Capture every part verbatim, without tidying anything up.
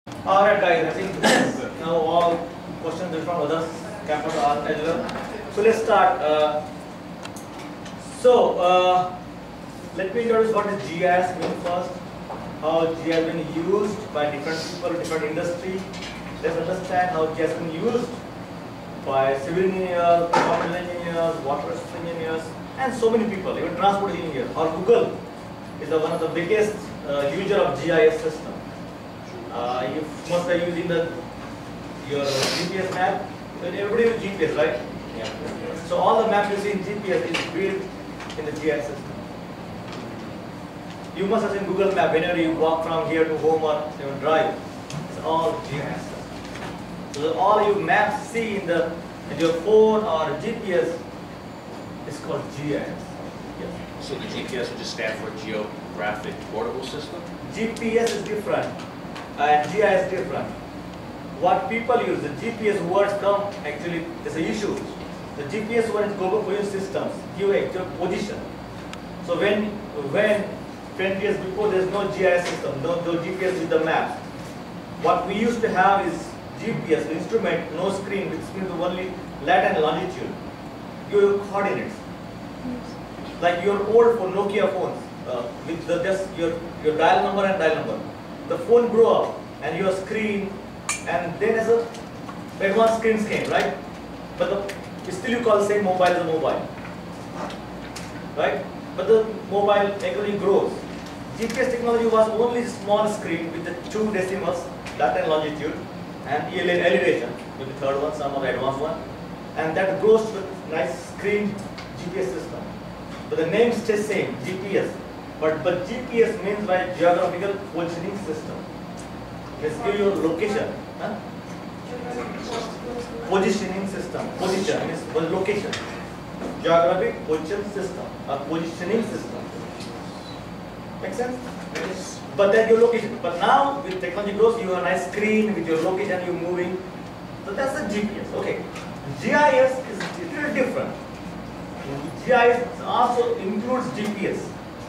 Alright guys, I think now all questions from others can ask as well. So let's start. Uh, so uh, let me introduce what is G I S means first, how G I S has been used by different people, different industry. Let's understand how G I S has been used by civil engineers, computer engineers, water resource engineers, and so many people, even transport engineers. Or Google is the, one of the biggest uh, user of G I S system. Uh, you must be using the your G P S map. Everybody uses G P S, right? Yeah. So all the maps you see in G P S is built in the G I S system. You must have seen Google Map whenever you walk from here to home or even drive. It's all G I S system. So all you maps see in the in your phone or G P S is called G I S. Yes. So the G P S would just stand for Geographic Portable System? G P S is different. And G I S is different. What people use, the G P S words come actually, there's an issue. The G P S word is global position systems, give actual position. So when when twenty years before there's no G I S system, no, no G P S with the maps. What we used to have is G P S, the instrument, no screen, which means only lat and longitude. Give you coordinates. Like your old phone, Nokia phones, uh, with the, just your, your dial number and dial number. The phone grew up and your screen, and then as a advanced screens came, right? But the, still you call the same mobile as a mobile, right? But the mobile actually grows. G P S technology was only small screen with the two decimals, lat and longitude, and elevation with the third one, some of the advanced one, and that grows to a nice screen G P S system. But the name stays same, G P S. But, but G P S means by geographical positioning system. Let's give you location. Huh? Positioning system. Position means one location. Geographic position system. A positioning system. Make sense? Yes. But then your location. But now with technology grows, you have a nice screen with your location, you're moving. So that's the G P S. Okay. G I S is a little different. G I S also includes G P S.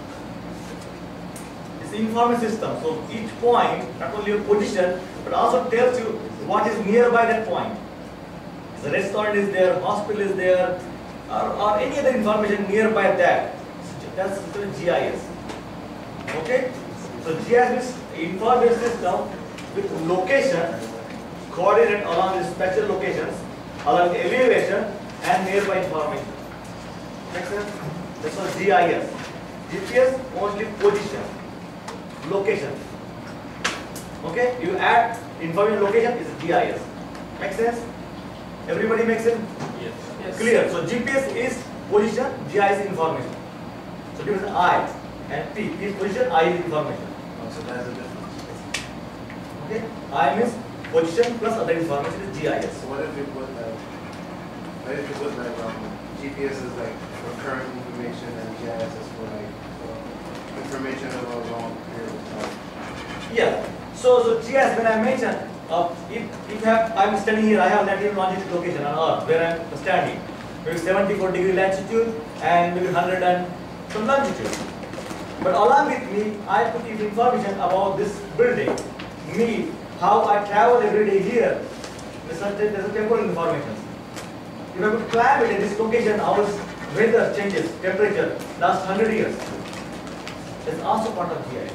Information system. So each point, not only your position, but also tells you what is nearby that point. The restaurant is there, hospital is there, or, or any other information nearby that. That's the G I S. Okay? So G I S is information system with location, coordinate along the spatial locations, along the elevation, and nearby information. Makes sense? That's what G I S. G P S only position. Location. Okay? You add information location is G I S. Make sense? Everybody makes sense? Yes. Yes. Clear. So G P S is position, G I S is information. So difference I and P is position, I is information. Oh, so that's the difference. Okay? I means position plus other information is G I S. So what if you put like, what if you put like um, G P S is like for current information and G I S is for like for information over a long period of time? Yeah. So, so G I S, when I mentioned, uh, if, if have, I'm standing here, I have latitude longitude location on Earth where I'm standing. Maybe seventy-four degree latitude and maybe one hundred and some longitude. But along with me, I put information about this building, me, how I travel every day here. There's a, there's a temporal information. If I could climb it at this location, how is weather changes, temperature, last one hundred years. That's also part of G I S.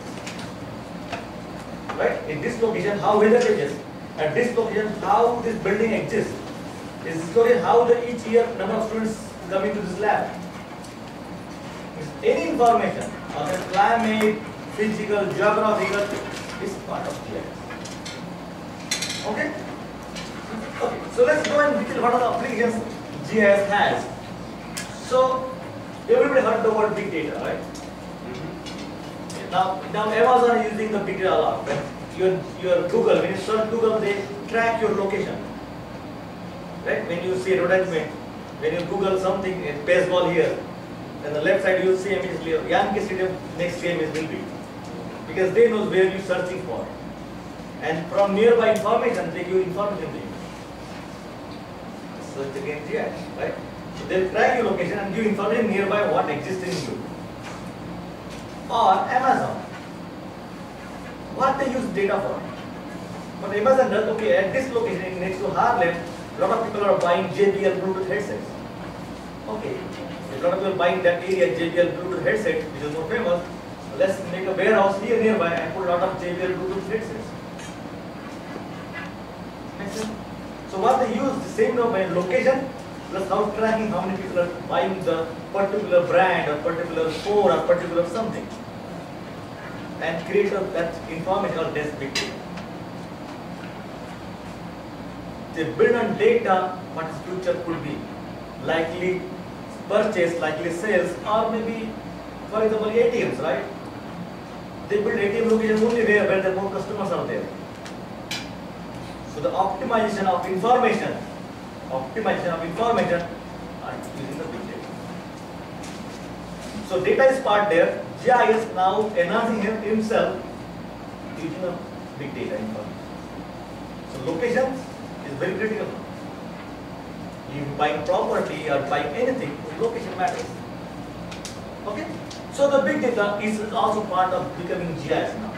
Right? In this location, how weather changes. At this location, how this building exists. In this location, how the each year number of students come into this lab. Any information on the climate, physical, geographical is part of G I S. Okay? Okay. So let's go and detail what are the applications G I S has. So everybody heard the word big data, right? Now, now Amazon is using the big data a lot. When your, your Google, when you search Google, they track your location. Right? When you see advertisement, when you Google something, it's baseball here, and the left side you will see immediately Yankee Stadium next game is will be. Because they know where you're searching for. And from nearby information, they give information to you. Search again G I S, right? So they track your location and give information nearby what exists in you. Or Amazon. What they use data for? But imagine that, okay, at this location next to Harlem, a lot of people are buying J B L Bluetooth headsets. Okay, a lot of people buying that area J B L Bluetooth headset, which is more famous. Let's make a warehouse here nearby and put a lot of J B L Bluetooth headsets. Makes sense? So what they use, the same domain location, plus how tracking how many people are buying the particular brand or particular phone or particular something. And create a, that information or this big data. They build on data what its future could be. Likely purchase, likely sales, or maybe, for example, A T Ms, right? They build A T M location only where, where the more customers are there. So the optimization of information, optimization of information are using the big data. So data is part there. G I S now enhancing him, himself using a big data information. So locations is very critical. If you buy property or buy anything, location matters. Okay? So the big data is also part of becoming G I S now.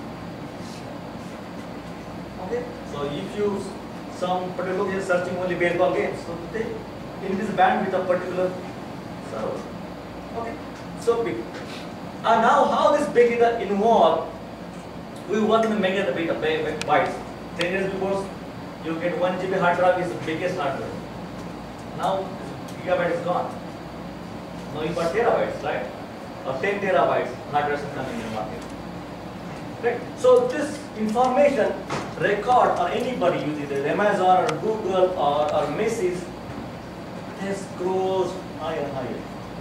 Okay? So if you some particular location searching only baseball games, so they increase bandwidth of particular server. Okay? So big. And now how this big data involved, we work in the mega data bytes. ten years before, you get one G B hard drive is the biggest hard drive. Now gigabyte is gone. Now you got terabytes, right? Or ten terabytes hard drives are coming in the market. Right? So this information record or anybody using it, Amazon or Google or, or Macy's, this grows higher and higher.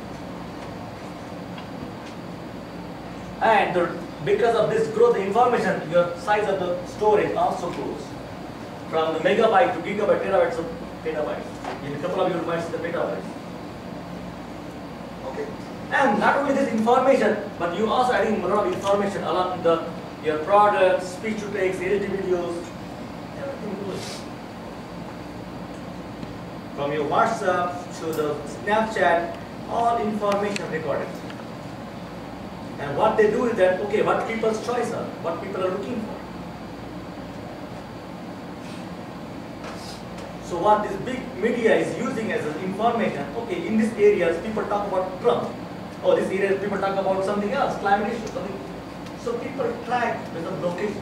And the, because of this growth, the information, your size of the storage also grows. From the megabyte to gigabyte, terabytes of petabytes. In a couple of years, you might see the petabytes. Okay. And not only this information, but you also adding a lot of information along the your products, speech to text, edited videos, everything goes. From your WhatsApp to the Snapchat, all information recorded. And what they do is that, okay, what people's choice are, what people are looking for. So what this big media is using as an information, okay, in these areas people talk about Trump. Oh, this area people talk about something else, climate issue, something. So people track with a location.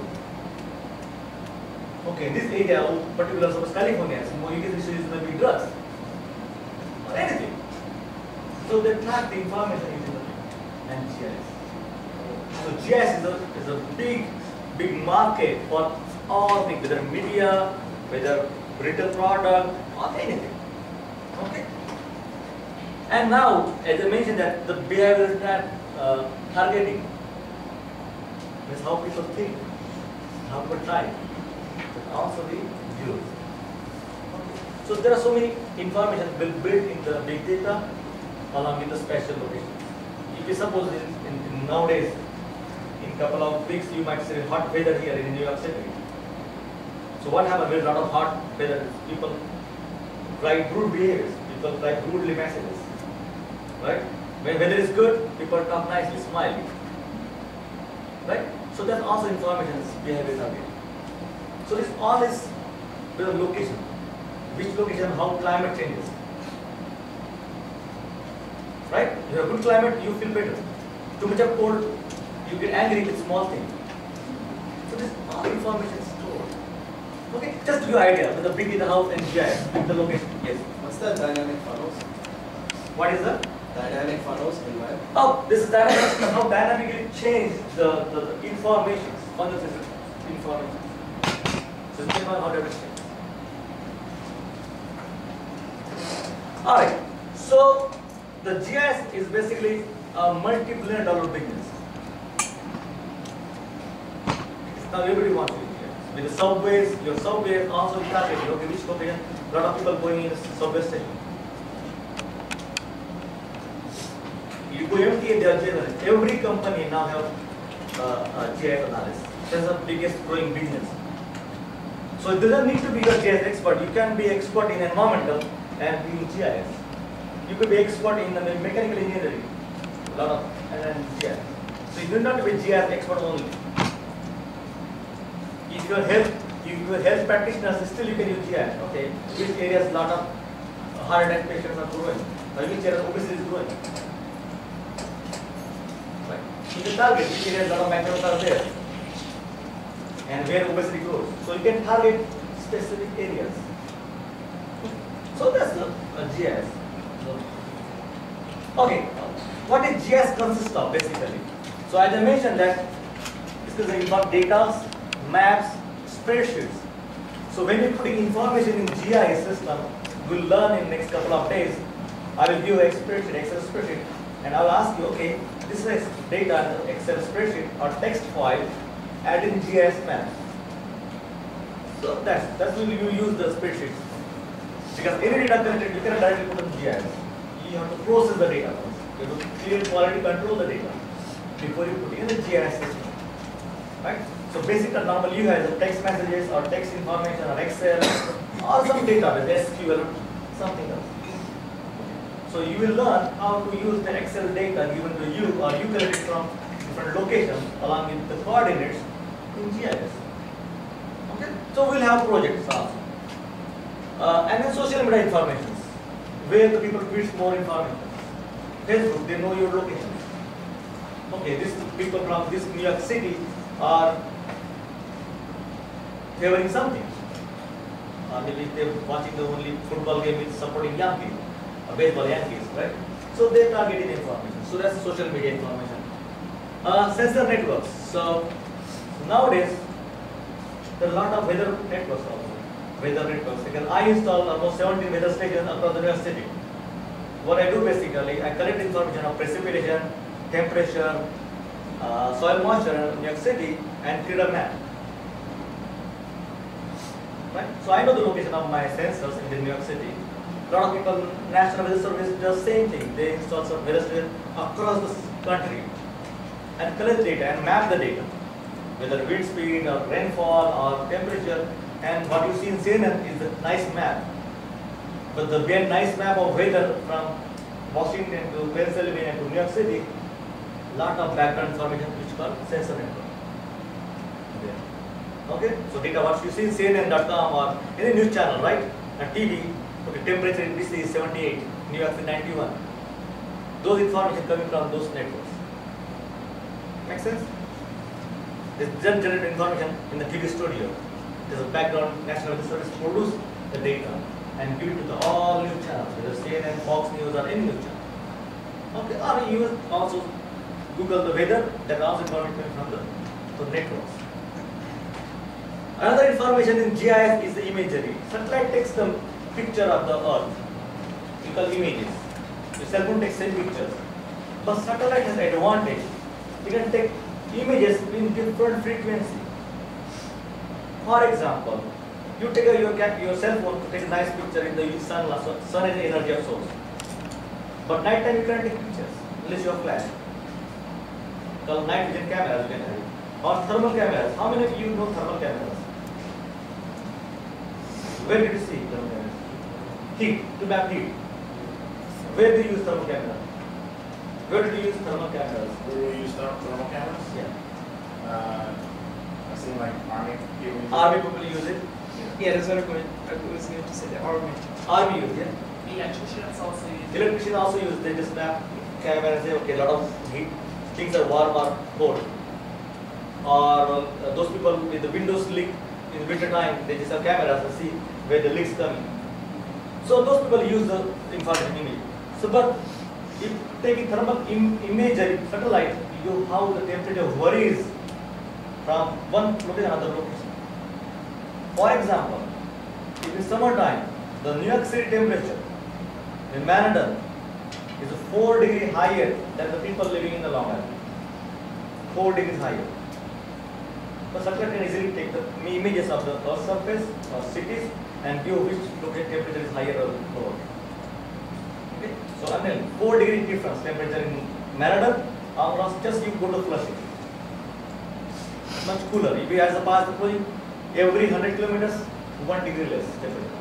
Okay, in this area, particular suppose California, some more biggest issue is maybe drugs or anything. So they track the information using the and G I S. So G I S is a, is a big, big market for all things, whether media, whether retail product, or anything. Okay? And now, as I mentioned that the behavior that uh, targeting is how people think, how people try, but also the use. Okay. So there are so many information will built in the big data along with the special locations. If you suppose in, in, in nowadays, in couple of weeks you might see hot weather here in New York City. So what happens with a lot of hot weather? People write rude behaviors, people write rudely messages. Right? When weather is good, people talk nicely, smile. Right? So that's also information behaviors are there. So this all is the location. Which location, how climate changes. Right? You have good climate, you feel better. Too much of cold, you get angry with small things. So this all information is stored. Okay, just to give you an idea with the big data house and G I S, the location. Yes. What's the dynamic funnels? What is that? Dynamic funnels in web? Oh, this is dynamic, how dynamically change the, the, the information on the system. Information. So think about how that is changed. Alright, so the G I S is basically a multi-billion dollar business. Now everybody wants to do G I S. With the subways, your subways also targeted, okay, which location, a lot of people going in subway station. You go M T A, they are generous. Every company now have uh, uh, G I S analysis. That's the biggest growing business. So it doesn't need to be a G I S expert. You can be expert in environmental and in G I S. You could be expert in uh, mechanical engineering, a lot of, and then G I S. So you do not have to be G I S expert only. If your health if you are health practitioners, still you can use G I S. Okay, which areas lot of heart attack patients are growing, or which area obesity is growing. Right. You can target which areas lot of macros are there, and where obesity grows. So you can target specific areas. So that's the uh, G I S. So, okay, what is G I S consist of basically? So as I mentioned that this is about data, maps, spreadsheets. So when you're putting information in G I S system, we'll learn in next couple of days. I will give a spreadsheet, Excel spreadsheet, and I'll ask you, okay, this is data in the Excel spreadsheet or text file, add in G I S maps. So that's that's when you use the spreadsheet. Because any data collected, you cannot directly put in G I S. You have to process the data first. You have to clear quality control the data before you put it in the G I S system. Right? So basically normally you have the text messages or text information or Excel or some data with S Q L or something else. So you will learn how to use the Excel data given to you or you collect it from different locations along with the coordinates in G I S. Okay? So we'll have projects also. Uh, and then social media information, where the people feed more information. Facebook, they know your location. Okay, these people from this New York City are favoring something. Uh, maybe they're watching the only football game is supporting Yankees, uh, baseball Yankees, right? So they're targeting information. So that's social media information. Uh, sensor networks. So nowadays, there are a lot of weather networks also. Weather networks. Because I install almost seventeen weather stations across the New York City. What I do basically, I collect information of precipitation, temperature, uh, soil moisture in New York City, and create a map. Right? So I know the location of my sensors in the New York City. A lot of people, National Weather Service does the same thing. They install some weather stations across the country and collect data and map the data, whether wind speed or rainfall or temperature. And what you see in C N N is a nice map. But the very nice map of weather from Washington to Pennsylvania to New York City, lot of background information which is called sensor network. Okay, so data what you see in C N N dot com or any news channel, right? And T V, okay, temperature in D C is seventy-eight, New York is ninety-one. Those information coming from those networks. Make sense? This then generate information in the T V studio. There's a background National Weather Service produce the data and give it to the all news channels, whether C N N, Fox News or any news channel. Okay, or you also Google the weather, that also information from the, the networks. Another information in G I S is the imagery. Satellite takes the picture of the earth. You call images. Your cell phone takes same pictures. But satellite has advantage. You can take images in different frequency. For example, you take a, your, your cell phone to take a nice picture in the sun, sun is the energy of source. But night time you can't take pictures unless you have flash. Called night vision cameras you can have it. Or thermal cameras. How many of you know thermal cameras? Where did you see thermal cameras? Heat, to map heat. Where do you use thermal camera? Where do you use thermal cameras? Where do you use thermal thermal cameras? Yeah. Uh, I've seen like army people use it. Army people use it. Yeah, that's what I'm going, I was going to say, the army. Army use it. Electricians also use it. Electricians also use. They just map camera and say, okay, a lot of heat, things are warm or cold. Or uh, those people with the windows leak in winter time, they just have cameras and see where the leaks coming. So those people use the information image. So, but if taking thermal im imagery satellite, you how the temperature varies from one location to another location. For example, if in summertime, the New York City temperature in Manhattan is four degrees higher than the people living in the Long Island. Four degrees higher. The satellite can easily take the images of the Earth's surface or cities and give which location temperature is higher or lower. Okay? So I mean four degree difference temperature in Manhattan, almost just you go to Flushing. Much cooler. If you as a pass the point, every one hundred kilometers, one degree less temperature.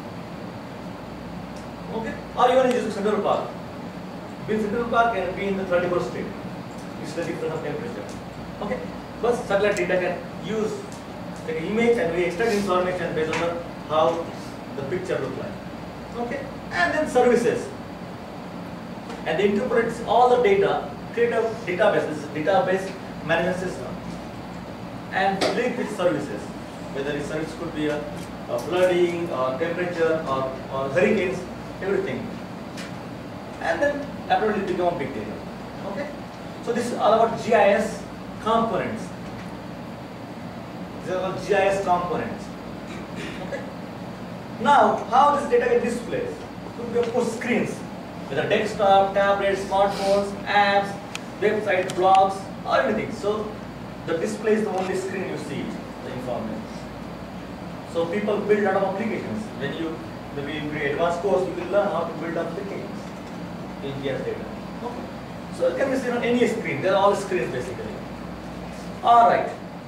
Okay? Or even use Central Park. Be in Central Park and be in the thirty-first street. It's the difference of temperature. Okay? But satellite data can use take an image and we extract information based on the, how the picture looks like. Okay, and then services. And they interpret all the data, create a database, this is a database management system, and link with services. Whether the service could be a, a flooding or temperature or, or hurricanes, everything. And then after it become big data. Okay, so this is all about G I S components. These are all G I S components. Okay. Now, how this data get displayed? Could be of course screens, whether desktop, tablets, smartphones, apps, website, blogs, or anything. So the display is the only screen you see the information. So people build a lot of applications. When you maybe in the advanced course, you will learn how to build applications in G I S data. Okay. So it can be seen on any screen. They are all screens basically. All right.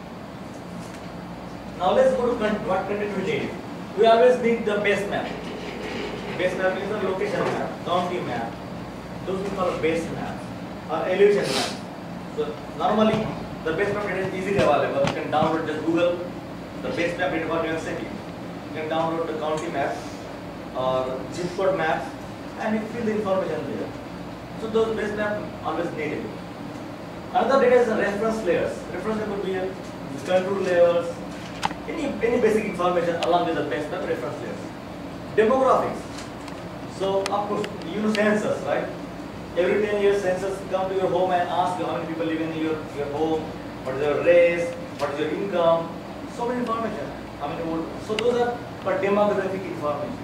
Now let's go to what content we need. We always need the base map. Base map is a location map, county map. Those we call base map or elevation map. So normally the base map data is easily available. You can download, just Google the base map data for your city. You can download the county map or zip code map and you fill the information there. So those base map always needed. Another data is the reference layers. Reference layer could be a control layers, any any basic information along with the base map reference layers. Demographics. So of course you know census, right? Every ten years census come to your home and ask you how many people live in your, your home, what is your race, what is your income, so many information. How many old, so those are for demographic information.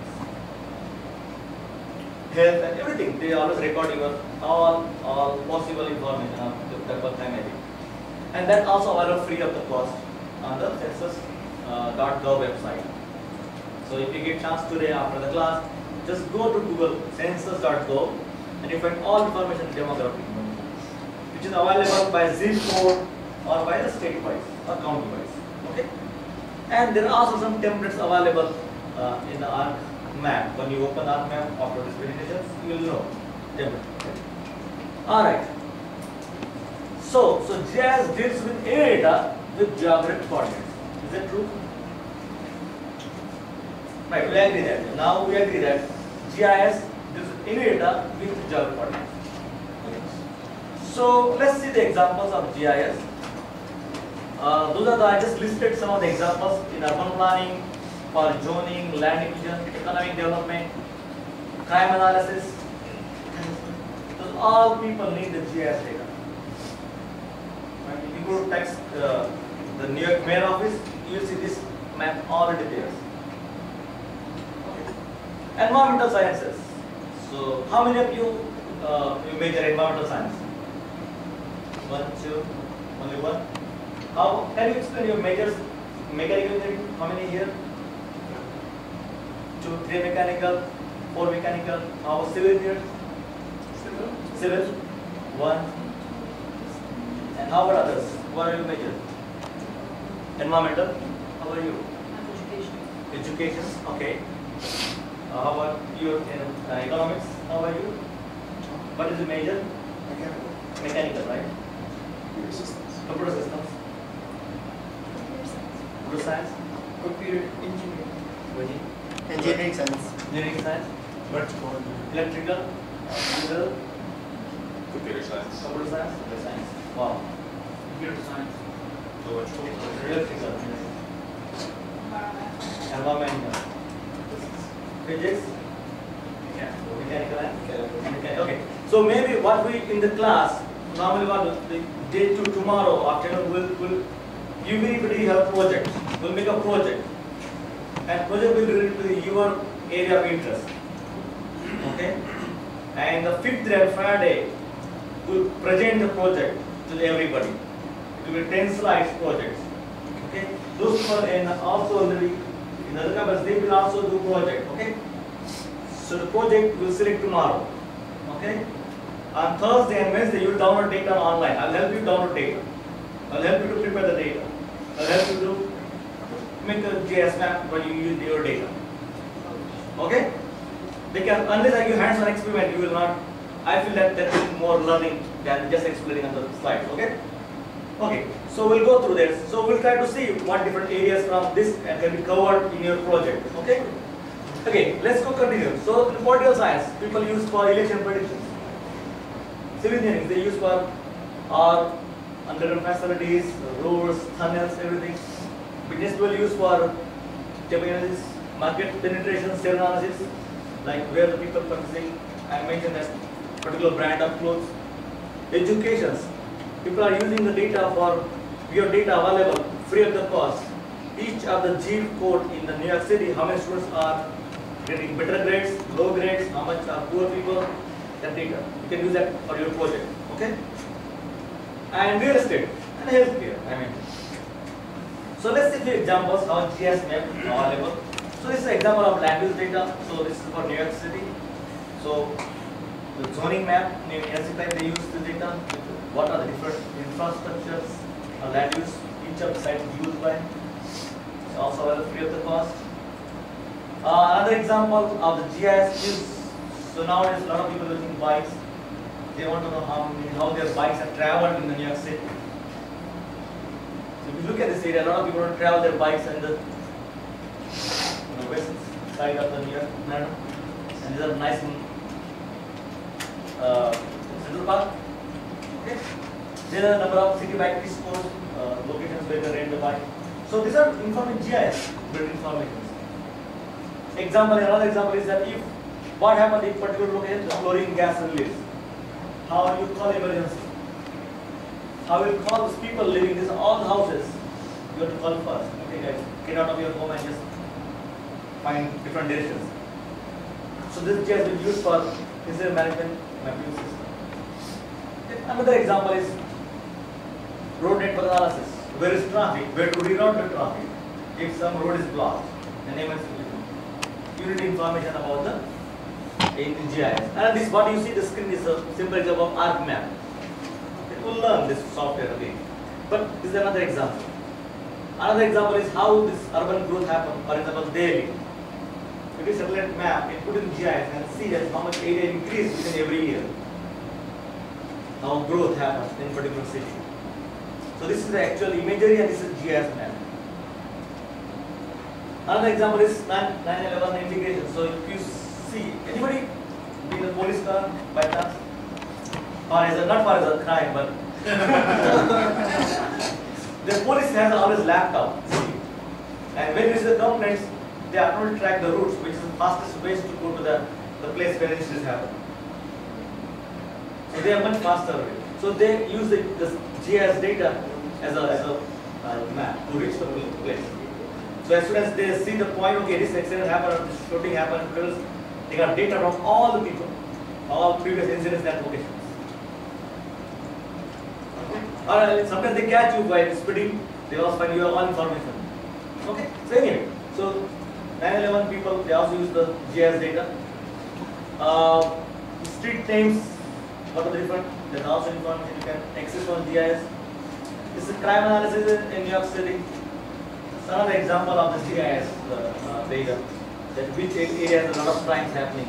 Health and everything, they always record your all all possible information of the type of time I think. And that also available free of the cost on the census dot gov website. So if you get chance today after the class, just go to Google census dot gov and you find all information demographic, which is available by zip code or by the state wise or county wise. Okay. And there are also some templates available uh, in the ARC map. When you open ARC map after this presentation, you will know template. Okay. All right. So, so G I S deals with any data with geographic coordinates. Is that true? Right, we agree that. Now we agree that G I S deals with any data with geographic coordinates. Okay. So let's see the examples of G I S. Uh, those are the, I just listed some of the examples in urban planning, for zoning, land division, economic development, crime analysis. Those all people need the G I S data. Right? If you go to text uh, the New York Mayor Office, you will see this map already there. Okay. Environmental sciences. So, how many of you uh, you major environmental science? One, two, only one. How can you explain your majors? Mechanical engineering, how many here? Two, three mechanical, four mechanical. How about civil engineers? Civil. Civil. One. And how about others? What are your majors? Environmental. How about you? Education. Education. Okay. Uh, how about your uh, economics? How about you? What is the major? Mechanical. Mechanical, right? Computer systems. Computer systems. Computer science. Computer engineering. Engineering science. Engineering science. Electrical. Civil. Computer science. Computer science. Computer science. Wow. Computer science. Electrical. Environmental. Physics. Yeah. Mechanical and mechanical. Okay. So maybe what we in the class normally what the day to tomorrow afternoon will will everybody have project. We'll make a project. And project will relate to your area of interest. Okay? And the fifth day and Friday, we'll present the project to everybody. It will be ten slides projects. Okay? Those people and also in the in other campus, they will also do project. Okay? So the project will select tomorrow. Okay? On Thursday and Wednesday, you will download data online. I'll help you download data. I'll help you to prepare the data. I'll help you to make a G I S map when you use your data. Okay? Because unless I give hands-on experiment, you will not. I feel that that is more learning than just explaining on the slides. Okay? Okay, so we'll go through this. So we'll try to see what different areas from this can be covered in your project. Okay. Okay, let's go continue. So in political science, people use for election predictions. Civil engineering, they use for our underground facilities, roads, tunnels, everything. Business will use for technologies, market penetration, sales analysis, like where the people purchasing. I mentioned that particular brand of clothes. Educations, people are using the data for your data available free of the cost. Each of the G code in the New York City, how many students are getting better grades, low grades, how much are poor people, that data. You can use that for your project. Okay? And real estate and healthcare. I mean. So let's see a few examples how G I S map is available. So this is an example of land use data. So this is for New York City. So the zoning map, in N C type they use the data. What are the different infrastructures or land use each of the sites used by. It's also available free of the cost. Uh, another example of the G I S is, so nowadays a lot of people using bikes. They want to know how many, how their bikes have traveled in the New York City. So if you look at this area, a lot of people don't travel their bikes in the you know, west side of the New York Manhattan. And these are nice uh, Central Park. Okay. There are a number of city bike stores, uh, locations where they rent the bike. So these are informing G I S built information. Example, another example is that if what happened in particular location, the chlorine gas release. How do you call emergency? How will you call those people living in all the houses? You have to call first. Okay, guys, get out of your home and just find different directions. So this G I S will be used for incident management mapping system. Okay. Another example is road network analysis. Where is traffic? Where to reroute the traffic? If some road is blocked, the name is you need information about the in G I S. And this what you see the screen is a simple example of arc map. Okay, we'll learn this software again. But this is another example. Another example is how this urban growth happens. For example, Delhi. It is a satellite map, it put in G I S and see that how much area increase within every year. How growth happens in particular city. So this is the actual imagery and this is G I S map. Another example is nine eleven integration. So if you see anybody in the police car by chance, or as a, not for as a crime, but the police has always laptop. See? And when you see the complaints, they are to track the routes, which is the fastest ways to go to the, the place where incidents happen. So they are much faster. So they use the, the G I S data as a, as a uh, map to reach the place. So as soon as they see the point, okay, this accident happened or this shooting happened, because they got data from all the people, all previous incidents and locations. Okay. Or sometimes they catch you by speeding, they also find your all information. Okay. So anyway, so nine eleven people, they also use the G I S data. Uh, street names, what are the different? There's also information you can access on G I S. This is crime analysis in New York City. Another example of the G I S uh, uh, data, that which area has a lot of crimes happening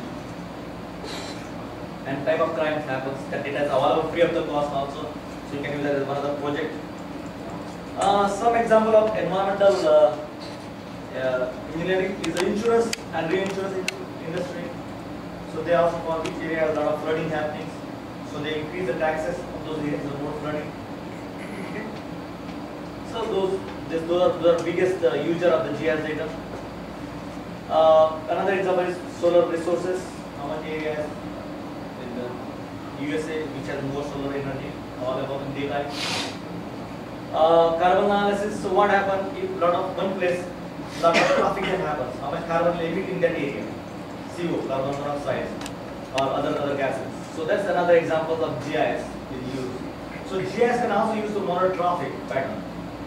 and type of crimes happens. That data is available free of the cost also, so you can use that as one of the project. Uh, some example of environmental uh, uh, engineering is the insurance and reinsurance industry. So they also for which area has a lot of flooding happening. So they increase the taxes of those areas of more flooding. Okay. So those. This, those are the biggest uh, user of the G I S data. Uh, another example is solar resources. How much area in the U S A which has more solar energy available in daytime. Uh, carbon analysis. So what happens if lot of one place, lot of traffic happens? How much carbon will emit in that area? C O, carbon monoxide, or other other gases. So that's another example of G I S we use. So G I S can also use to monitor traffic pattern.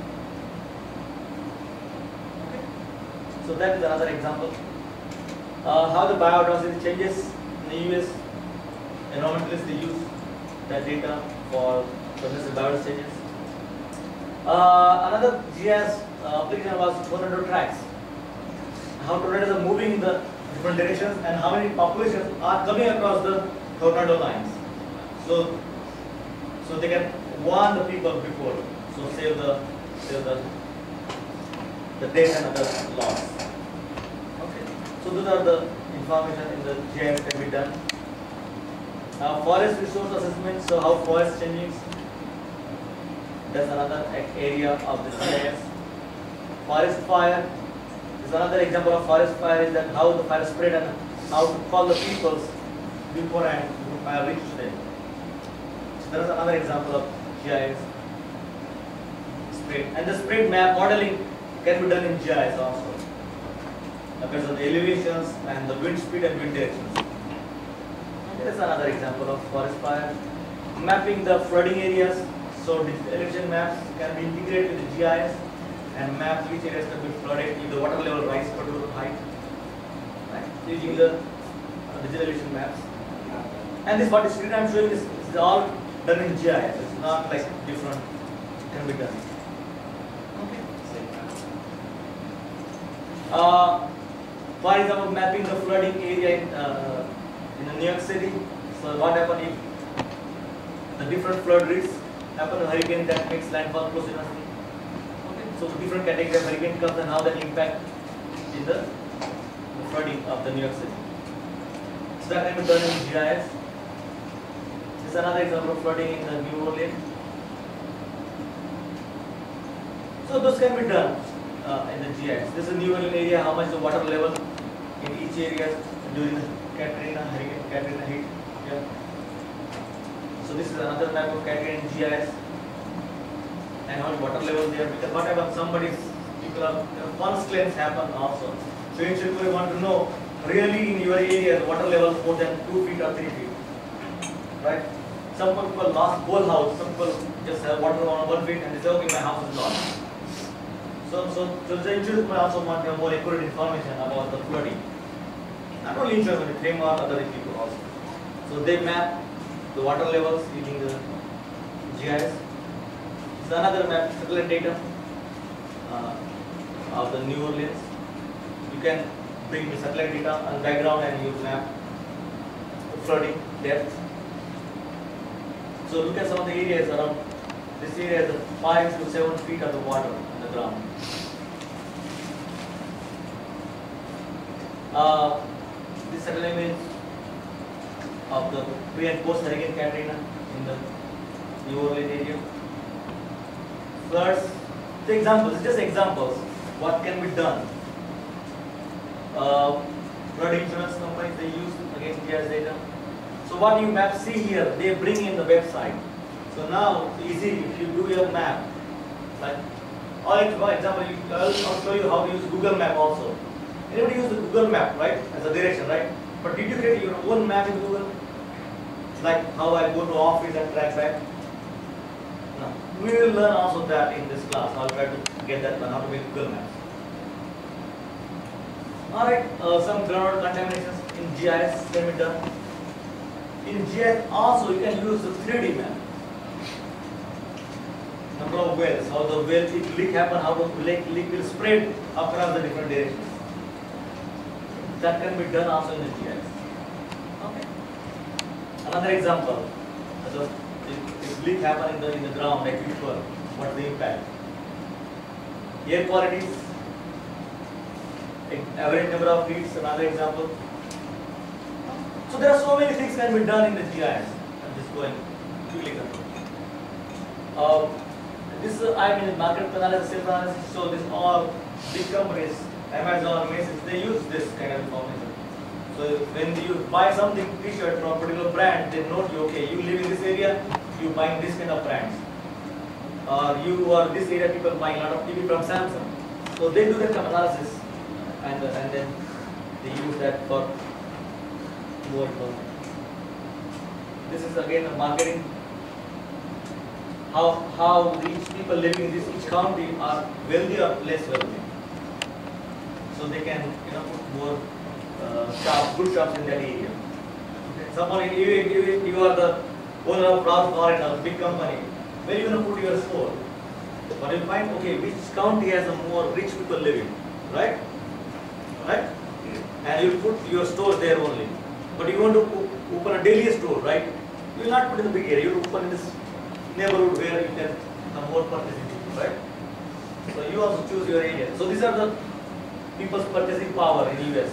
So that is another example. Uh, how the biodiversity changes in the U S. Environmentalists they use that data for the biodiversity changes. Uh, another G I S uh, application was tornado tracks. How tornadoes are moving in the different directions and how many populations are coming across the tornado lines. So, so they can warn the people before. So save the save the the date and other logs. Okay. So those are the information in the G I S can be done. Now forest resource assessment. So how forest changing? That's another area of the G I S. Forest fire is another example of forest fire. Is that how the fire spread and how to call the peoples before and fire reached them. So there is another example of G I S spread. And the spread map modeling can be done in G I S also. Based on the elevations and the wind speed and wind directions. There is another example of forest fire. Mapping the flooding areas. So digital elevation maps can be integrated with the G I S and map which areas can be flooded if the water level rises to particular height. Right? Using the uh, digital elevation maps. And this what screen I am showing is, is all done in G I S. It's not like different. It can be done. Okay. Uh, for example, mapping the flooding area in, uh, in New York City. So what happens if the different flood risks happen a hurricane that makes landfall close enough? Okay. So the different category of hurricane comes and how that impact in the, the flooding of the New York City. So that can be done in G I S. This is another example of flooding in the New Orleans. So those can be done uh, in the G I S. This is a New Orleans area, how much the water level in each area during the Katrina, Hurricane Katrina hit. Yeah. So this is another map of Katrina in G I S. And how water level there, because what happens, somebody's people are, you know, false claims happen also. So initially we want to know really in your area the water level more than two feet or three feet. Right? Some people lost whole house, some people just have water on one feet and they say, okay, my house is lost. So, so, so the insurance may also want to have more accurate information about the flooding. Not only insurance, but FEMA or other people also. So they map the water levels using the G I S. This is another map, satellite data uh, of the New Orleans. You can bring the satellite data on background and you map the flooding depth. So look at some of the areas around this area, the five to seven feet of the water on the ground. Uh, this satellite image of the pre and post Hurricane Katrina in the New Orleans area. Floods, the examples, just examples, what can be done. Uh, flood insurance companies, they use again G I S data. So what you map see here, they bring in the website. So now it's easy if you do your map. Like, or for example, you, I'll show you how to use Google Map also. Anybody use the Google Map, right, as a direction, right? But did you create your own map in Google? Like how I go to office and track back? No. We will learn also that in this class. I'll try to get that one, how to make Google Maps. Alright, uh, some groundwater contaminations in G I S can be done. In G I S also you can use the three D map. Number of wells, how the well if leak happen, how the leak, leak will spread across the different directions. That can be done also in the G I S. Okay. Another example, so if, if leak happen in the in the ground like before, what is the impact? Air quality, average number of feet, another example. So there are so many things can be done in the G I S. I'm just going quickly. Uh, this uh, I mean market analysis, self analysis. So this all big companies, Amazon, Macy's, they use this kind of information. So when you buy something T-shirt from a particular brand, they note you, okay, you live in this area, you buying this kind of brands. Or you are this area, people buying a lot of T V from Samsung. So they do that kind of analysis, and uh, and then they use that for more. This is again a marketing. How how each people living in this each county are wealthy or less wealthy. So they can you know put more uh, shops, good shops in that area. Okay. Suppose you, you, you are the owner of Ralph Lauren, a big company. Where you going to put your store? But you find, okay, which county has a more rich people living, right? Right? And you put your store there only. But you want to open a daily store, right? You will not put in the big area. You will open in this neighborhood where you can have more purchasing. right? So you also choose your area. So these are the people's purchasing power in U S.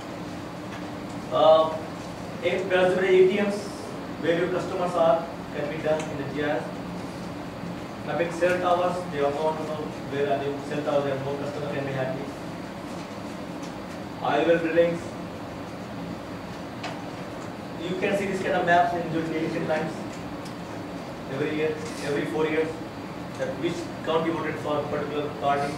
Uh, if there are A T Ms where your customers are can be done in the G I S. Mapping cell towers, they also want to know where are the cell towers and more customers can be happy. Oil well drillings. You can see this kind of maps in during election times. Every year, every four years, that which county voted for a particular party.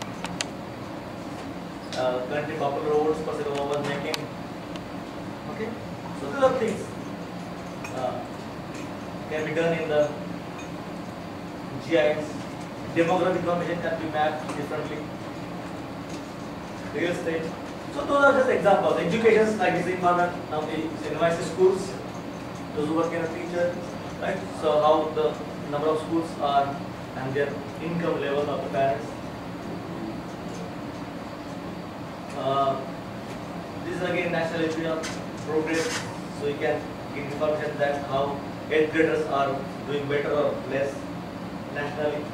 Uh, currently popular votes percent was making. Okay, so these are things uh, can be done in the G I S. Demographic information can be mapped differently. Real estate. So those are just examples. Education like this environment now in university schools. Those who work in a teacher, right? So how the number of schools are and their income level of the parents. Uh, this is again national history of progress. So you can get information that how eighth graders are doing better or less nationally.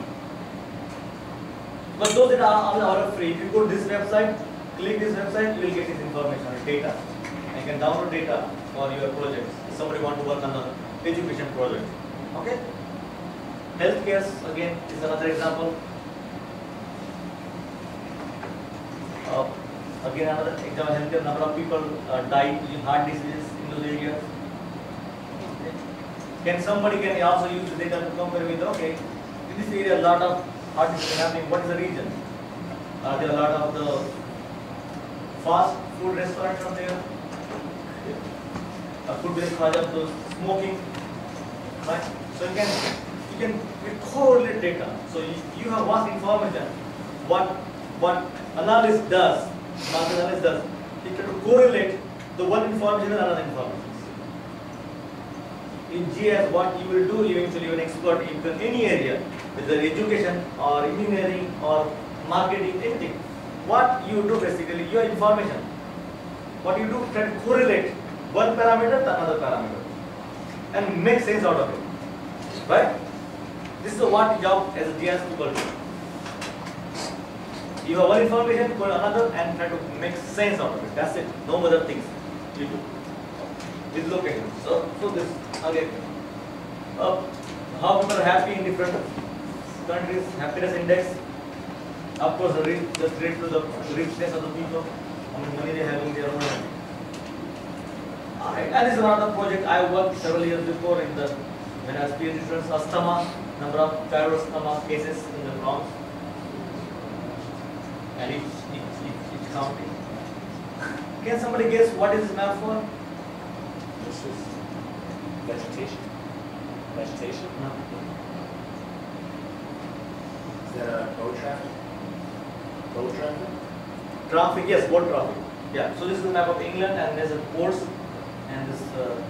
But those that are, are free, if you go to this website, click this website, you will get this information, data. You can download data for your projects. If somebody want to work on an education project. Okay? Healthcare again is another example. Uh, again another example, healthcare, number of people uh, die in heart diseases in those areas. Okay. Can somebody can also use the data to compare with, okay, in this area a lot of heart disease happening, what is the reason? Are there a lot of the fast food restaurants are there? A food based because of those smoking, right? So you can you can correlate data. So you, you have vast information. What what analysis does, market analysis does, it can correlate the one information with another information. In G I S, what you will do eventually, you will expert in any area, whether education or engineering or marketing, anything. What you do basically, your information, what you do, try to correlate one parameter to another parameter and make sense out of it, right? This is what job as a G I S people do. You have one information, go to another and try to make sense out of it. That's it. No other things you do with location. So, so this again, uh, how people are happy in different countries, happiness index. Of course, the rich, just relate to the richness of the people, how much money they have in their own. Alright, and this is another project I worked several years before in the when I was PhD students, asthma, number of asthma cases in the Bronx, and each, each, each, each county. Can somebody guess what is this map for? This is vegetation. Vegetation? No. Is that a boat traffic? Boat traffic? Traffic, yes, boat traffic. Yeah, so this is the map of England, and there's a ports, and this uh,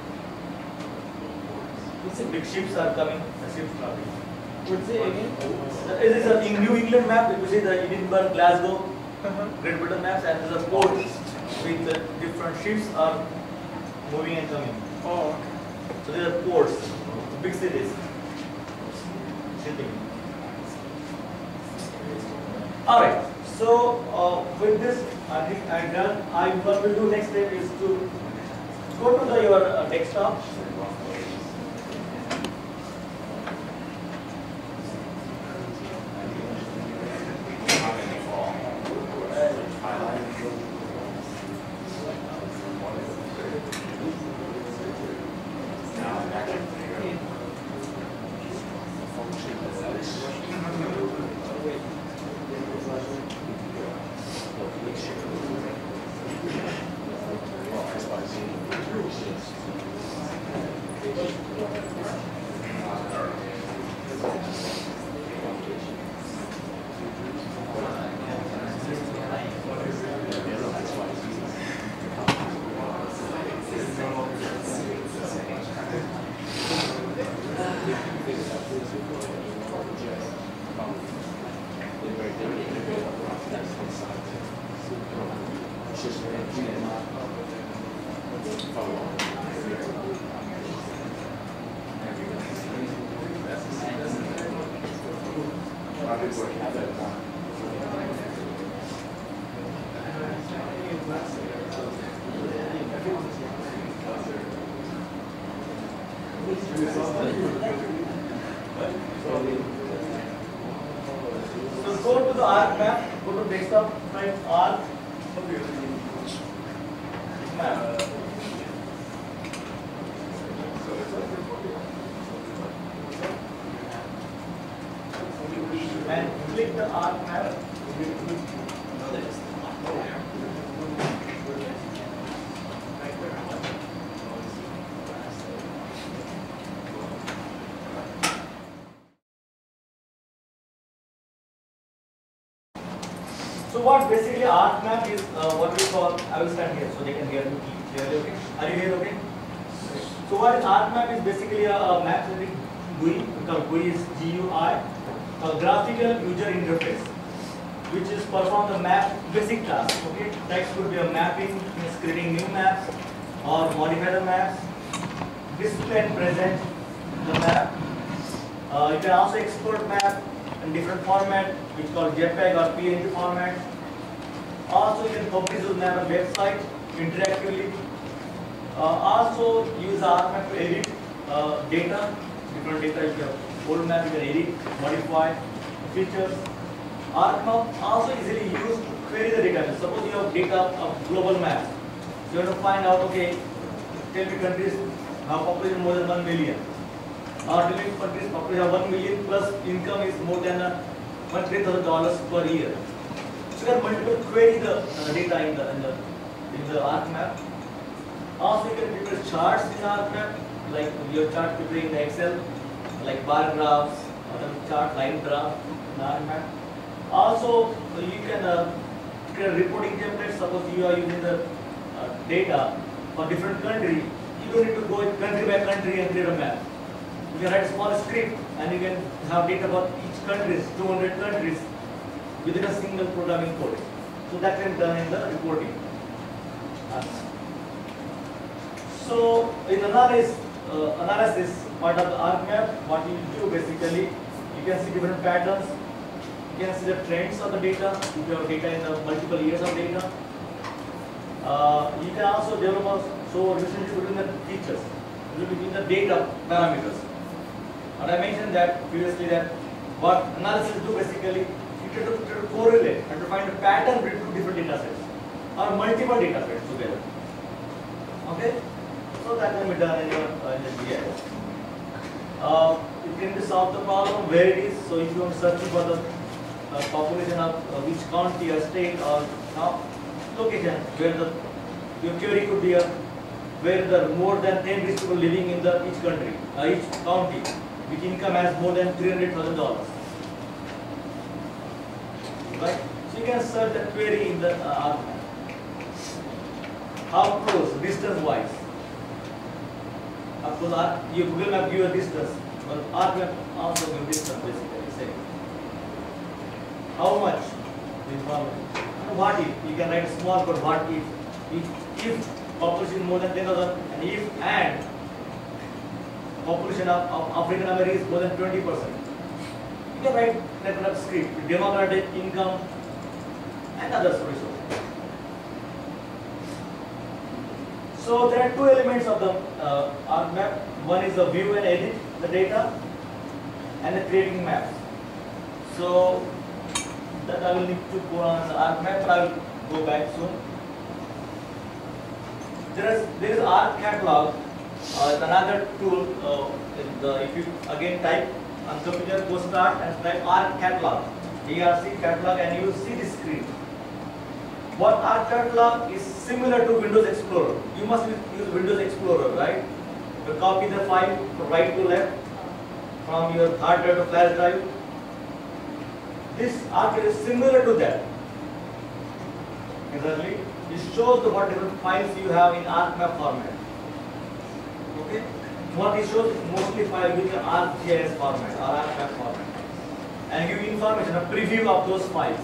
big ships are coming, the ships traffic. What's it again? Uh, It is a New England map. If you see the Edinburgh, Glasgow, Great Britain maps, and there's a port with the different ships are moving and coming. Oh, okay. So these are ports, big cities. Shipping. All right. So uh, with this, I think I'm done. I what we'll do next step is to go to the your uh, desktop. So go to the arc map, go to desktop, type arc map. And click the arc map. So what basically arc map is, uh, what we call, I will stand here so they can hear me clearly, okay? Are you here, okay? So what is arc map is basically a, a map that G U I, because G U I is G U I, a graphical user interface, which is perform the map basic task, okay? Text could be a mapping, means creating new maps, or modify the maps, display and present the map. Uh, you can also export map in different format, which is called JPEG or P N G format. Also, you can publish those map on website interactively. Uh, also, use arc map to edit uh, data, different data. If you have old map, you can edit, modify features. Arc map also easily used to query the data. Suppose you have data of global maps, you have to find out, okay, tell me countries have population more than one million. Or tell me countries population have one million plus income is more than uh, one hundred thousand dollars per year. So you can multiple query the uh, data in the in the in the arc map. Also, you can prepare charts in arc map, like your chart preparing in Excel, like bar graphs, or chart line graph in arc map. Also, you can uh, create reporting templates. Suppose you are using the uh, data for different country, you don't need to go country by country and create a map. You can write a small script and you can have data about each country, two hundred countries, within a single programming code. So that can be done in the reporting. So in analysis, uh, analysis part of the arc map, what you do basically, you can see different patterns. You can see the trends of the data, if you have data in the multiple years of data. Uh, you can also develop a so relationship between the features, between the data parameters. And I mentioned that previously that what analysis do basically, you try to, try to correlate and to find a pattern between different data sets or multiple data sets together. Okay? So that can be done in, your, uh, in the G I S. Uh, it can be solve the problem where it is. So if you want to search for the uh, population of uh, which county or state or uh, location where the your query could be a, where there are more than ten rich people living in the each country, uh, each county, which income has more than three hundred thousand dollars. Right? So you can search the query in the uh, arc map. How close, distance wise. Of course, arc, your Google map give a distance, but arc map also give distance basically. Say how much information. And what if you can write small code. What if if if population more than ten thousand and if and population of, of African American is more than twenty percent. You can write that kind of script, democratic income and other resources. So there are two elements of the uh, arc map. One is the view and edit the data and the creating maps. So that I will need to go on the arc map, but I will go back soon. There is there is arc catalog. Uh, another tool. Uh, the, if you again type on computer, go start and type arc catalog, A R C catalog, and you will see the screen. What arc catalog is similar to Windows Explorer. You must use Windows Explorer, right? You copy the file from right to left from your hard drive to flash drive. This arc is similar to that. Exactly. It shows the what different files you have in arc map format. Okay. What it shows is mostly files with the ArcGIS format or arc map format, and give information, a preview of those files.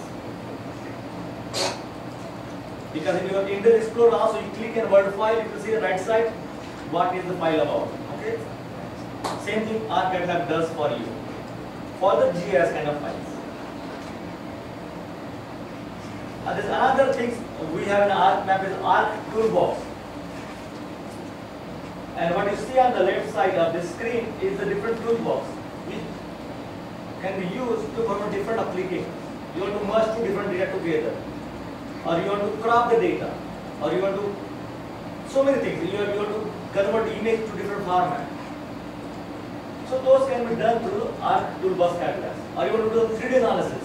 Because if you have Internet Explorer also, you click on Word file, you will see the right side what is the file about. Okay. Same thing arc catalog does for you for the G I S kind of files. Uh, there's another thing we have in Arc map is Arc toolbox. And what you see on the left side of the screen is the different toolbox which can be used to perform different applications. You want to merge two different data together, or you want to crop the data, or you want to so many things. You want, you want to convert image to different format. So those can be done through Arc toolbox calculus, or you want to do three D analysis.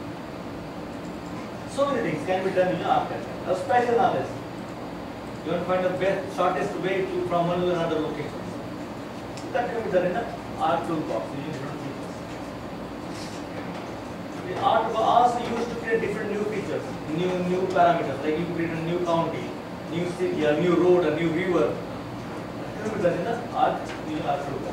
So many things can be done in Arc calculus. A spatial analysis. You want to find the best, shortest way to from one to another location. That can be done in the Arc toolbox using different features. The Arc was also used to create different new features, new new parameters. Like you create a new county, new city, a new road, a new river. That can be done in the Arc using Arc toolbox.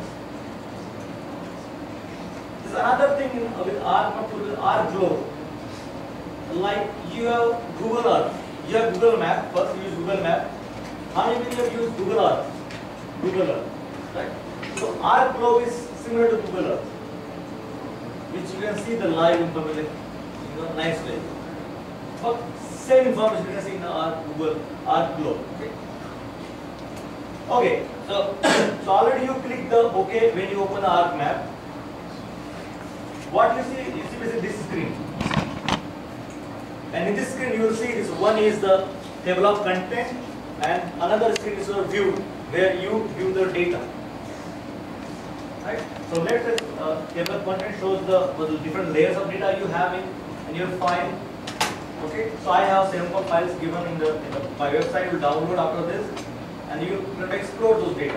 There's another thing in, with Arc tool, Arc globe. Like you have Google Earth, you have Google Map. First, you use Google Map. How many people have used Google Earth? Google Earth, right? So Arc globe is similar to Google Earth, which you can see the live information, you know, nice way. But same information you can see in the Arc Google Arc globe. Okay. Okay. So, so already you click the OK when you open the Arc map. What you see, you see basically this screen. And in this screen you will see this one is the table of content and another screen is your view where you view the data. Right? So let's say uh, table of content shows the, the different layers of data you have in and your file. Okay, so I have sample files given in the, in the my website. You will download after this and you will explore those data.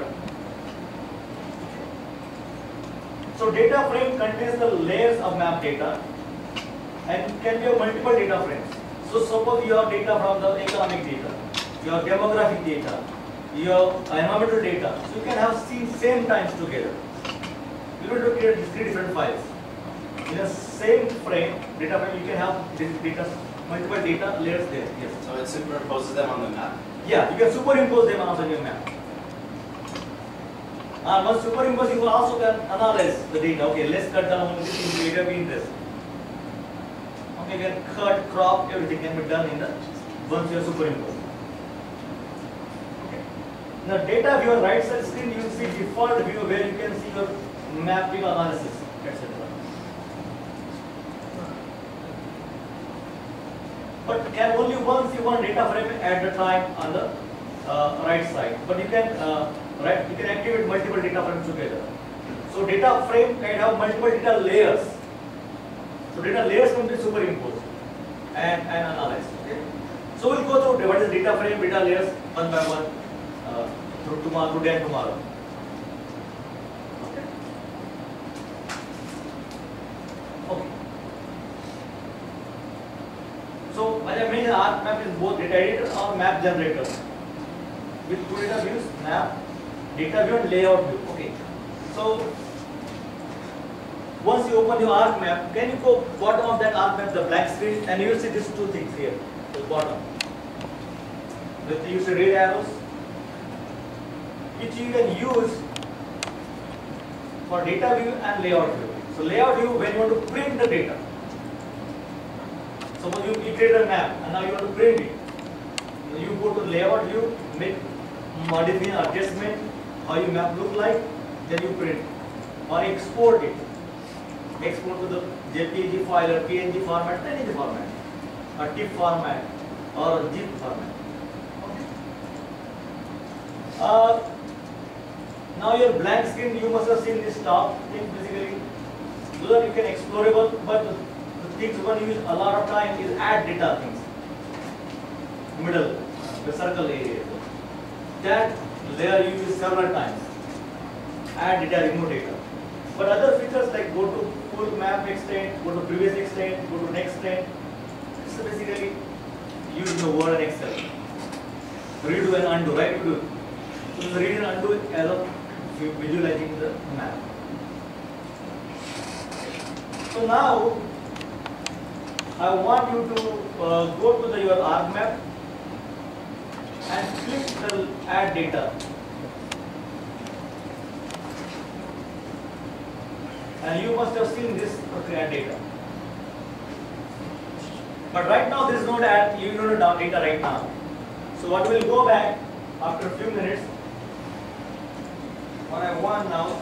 So data frame contains the layers of map data and can be multiple data frames. So suppose you have data from the economic data, your demographic data, your environmental data. So you can have seen same times together. You will create three different files. In a same frame, data frame, you can have this data, multiple data layers there. Yes. So it superimposes them on the map? Yeah, you can superimpose them on your map. And once superimpose, you will also can analyze the data. Okay, let's cut down this data be in this. Okay, you can cut, crop, everything can be done in the once you are superimposed. Okay. Now data view on right side screen, you will see default view where you can see your mapping analysis, et cetera. But can only once you want data frame at the time on the uh, right side. But you can uh, right you can activate multiple data frames together. So data frame can have multiple data layers. So data layers can be superimposed and, and analyzed. Okay. So we'll go through what is data frame, data layers one by one uh, through tomorrow, today and tomorrow. Okay. Okay. So as I mentioned, Arc map is both data editor or map generator. With two data views, map, data view and layout view. Okay. So once you open your Arc map, can you go bottom of that Arc map, the blank screen, and you will see these two things here, the bottom. With you see red arrows, which you can use for data view and layout view. So layout view when you want to print the data. Suppose you create a map and now you want to print it. You go to layout view, make modification, adjustment, how your map look like, then you print or export it. Export to the J P G file or P N G format, any format, or TIFF format or zip format. Okay. Uh, now your blank screen, you must have seen this top thing basically. Those are you can explorable, but the, the things one use a lot of time is add data things. Middle, the circle area. That layer you use several times. Add data, remove data. But other features like go to full map extent, go to previous extent, go to next extent. This is basically using the Word and Excel. Redo and undo, right? You do. So the read and undo as of visualizing the map. So now I want you to uh, go to the, your Arc map and click the add data. And you must have seen this add data. But right now there is no data, you don't know data right now. So what we'll go back after a few minutes. What I want now,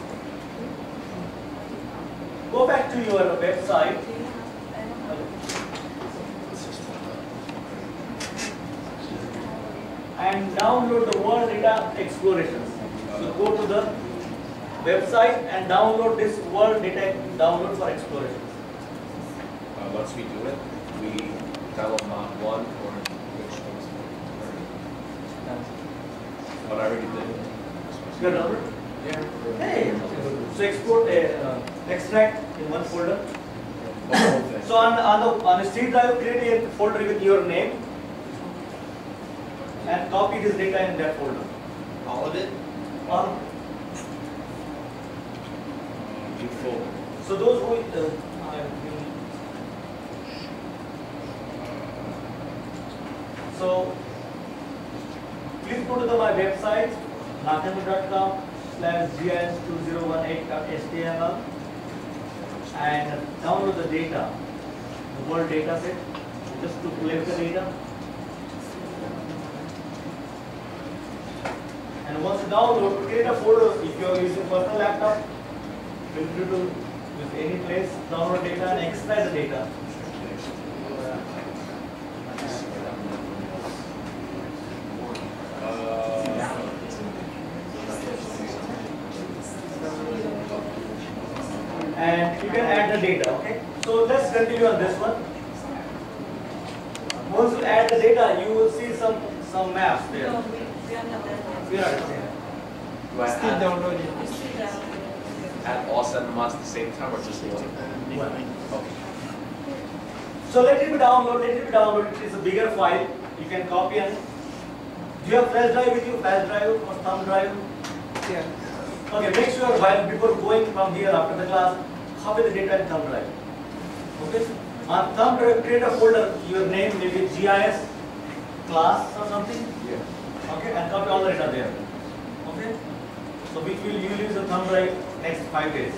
go back to your website. And download the World Data Explorations. So go to the website and download this World Data Download for Explorations. Uh, once we do it, we download not one or which ones. But I already did. You got download? Yeah. Hey, so export, uh, uh, extract in one folder. The whole thing. So on, on the on the C drive, create a folder with your name and copy this data in that folder. All of it? Or, New folder. so those who uh, I will- so please go to the my website nakanu dot com slash G I S two zero one eight dot H T M L and download the data, the world data set, just to collect the data. And once you download, create a folder. If you are using personal laptop, feel free to use any place, download data and extract the data. And you can add the data, okay? So let's continue on this one. Once you add the data, you will see some some maps there. No, we, we are not there. We are there. Do I Still add, downloading. We still downloading. add all seven months at the same time or just one? Okay. So let it be downloaded, let it be downloaded. It's a bigger file. You can copy and do you have flash drive with you? Flash drive or thumb drive? Yeah. Okay, make sure while before going from here after the class, copy the data in thumb drive. Okay? On thumb drive, create a folder, your name maybe G I S class or something. Yeah. Okay, and copy all the data there. Okay? So which will you use the thumb drive next five days.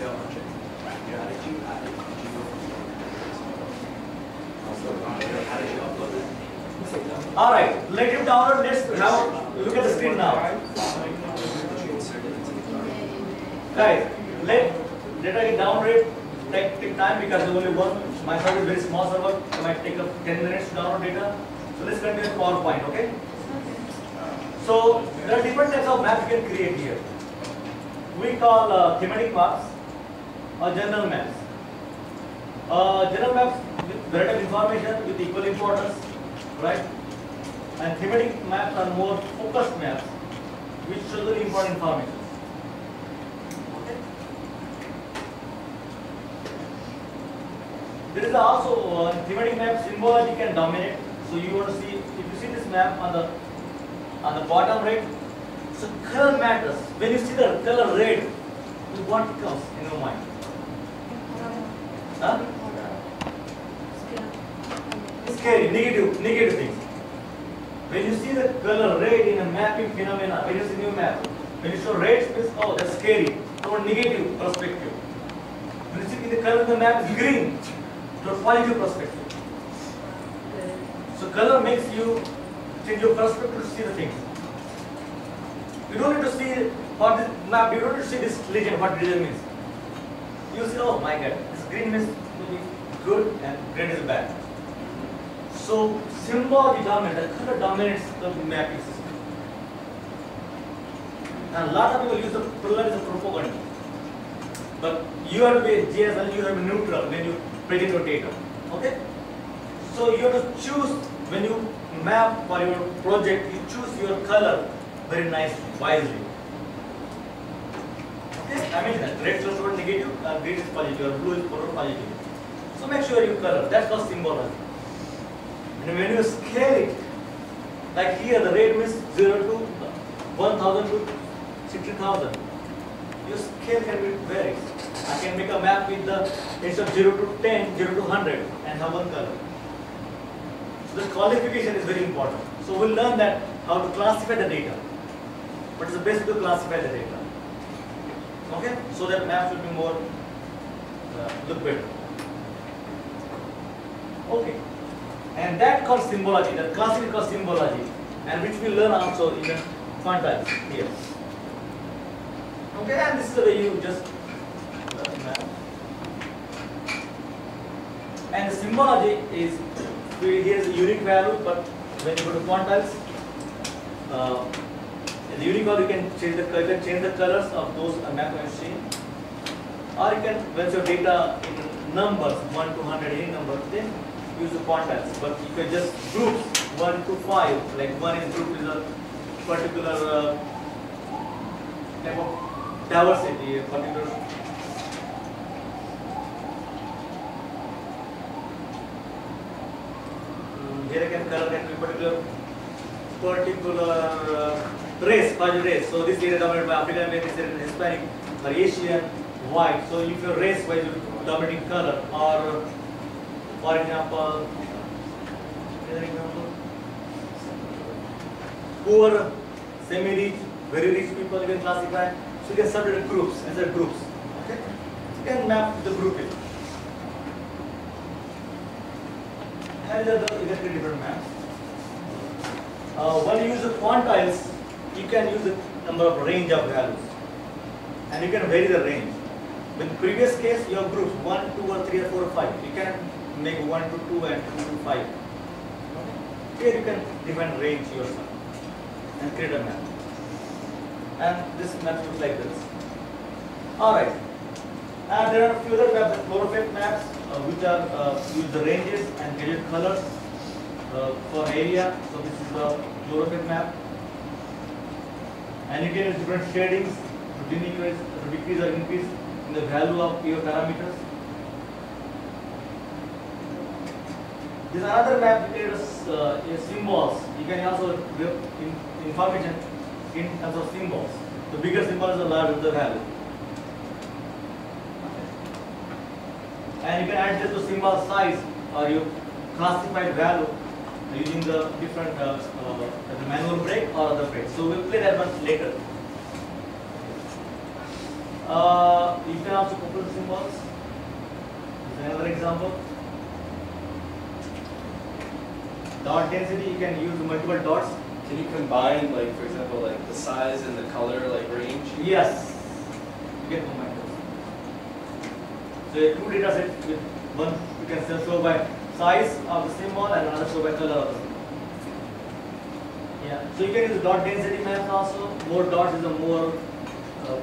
Alright, let him download. Let's now look at the screen now. Guys, let data get downloaded. Take, take time because there's only one. My server is very small server. It might take up ten minutes to download data. So let's continue with PowerPoint, okay? So there are different types of maps you can create here. We call uh, thematic maps or general maps. Uh, general maps with variety of information with equal importance, right? And thematic maps are more focused maps which show the important information. Okay. There is also uh, thematic map symbology can dominate. So you want to see, if you see this map on the on the bottom right, so color matters. When you see the color red, what comes in your mind? Huh? Scary, negative, negative things. When you see the color red in a mapping phenomena, when you see new map, when you show red space, oh, that's scary. From a negative perspective. When you see the color of the map is green, to a positive perspective. So color makes you change your perspective to see the things. You don't need to see what this map, you don't need to see this legend, what legend means. You say, oh my god, this green means maybe good and red is bad. So symbology dominates, the color dominates the mapping system. And a lot of people use the color as a propaganda. But you have to be G I S and you have to be neutral when you present your data. Okay? So you have to choose, when you map for your project, you choose your color very nicely, wisely. Okay? I mean that red is negative, and green is positive, or blue is positive. So make sure you color. That's called symbology. And when you scale it, like here the red means zero to one thousand to sixty thousand. Your scale can be varied. I can make a map with the instead of zero to ten, zero to one hundred and have one color. So this qualification is very important. So we'll learn that how to classify the data. What is the best to classify the data? Okay? So that maps will be more uh, look better. Okay. And that called symbology, that classical called symbology, and which we learn also in the quantiles here. Okay, and this is the way you just learn math. And the symbology is, here is a unique value, but when you go to quantiles, uh, the unique value you can change the color, change the colors of those map machine, or you can, when your data in numbers one to one hundred, any number, then use the quantiles. But you can just groups one to five, like one is group is a particular uh, type of diversity, a particular um, here I can color that to a particular particular uh, race, particular race. So this area dominated by African American, this area is Hispanic or Asian, white. So if your race wise dominating color, or for example, another example, poor, semi-rich, very rich people you can classify. So you can separate groups, as a groups. Okay? You can map the grouping. And the other, you get three different maps. Uh, when you use the quantiles, you can use the number of range of values, and you can vary the range. With the previous case, you have groups one, two, or three, or four, or five. You can make one to two and two to five. Okay? Here you can define range yourself and create a map. And this map looks like this. All right. And there are a few other maps, the chlorophyll maps, uh, which are uh, use the ranges and gadget colors uh, for area. So this is the chlorophyll map. And you can use different shadings to decrease, to decrease or increase in the value of your parameters. This is another map which is uh, symbols. You can also give in, information in terms of symbols. The bigger symbol is the larger the value. And you can adjust the symbol size or your classified value using the different uh, uh, the manual break or other break. So we'll play that one later. Uh, you can also compute symbols. This is another example. Dot density, you can use multiple dots. Can you combine, like, for example, like the size and the color, like range? Yes, you can combine those. So a two data set with one, you can still show by size of the symbol and another show by color of the symbol. Yeah, so you can use dot density maps also. More dots is a more uh,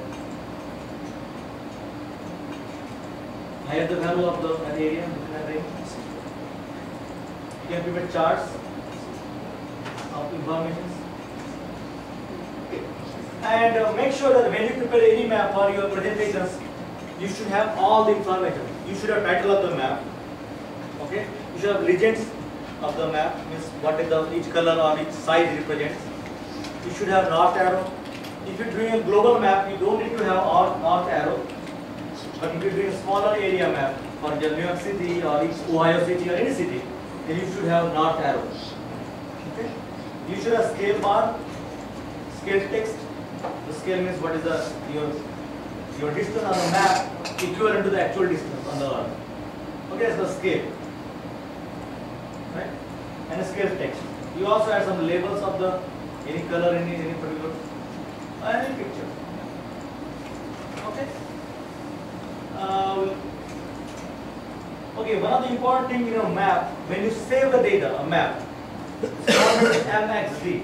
higher the value of the an area within that range. You can prepare charts of information. Okay. And uh, make sure that when you prepare any map for your presentations, you should have all the information. You should have title of the map. Okay. You should have legends of the map, means what is the each color or each size represents. You should have north arrow. If you're doing a global map, you don't need to have all north arrow. But if you're doing a smaller area map for New York City or each Ohio City or any city, then you should have north arrows. Okay. You should have scale bar, scale text. The scale means what is the your your distance on the map equivalent to the actual distance on the earth. Okay, that's the scale. Right? And a scale text. You also add some labels of the any color, any any particular any picture. Okay. Uh, okay. One of the important thing in a map, when you save the data, a map, it's M X D.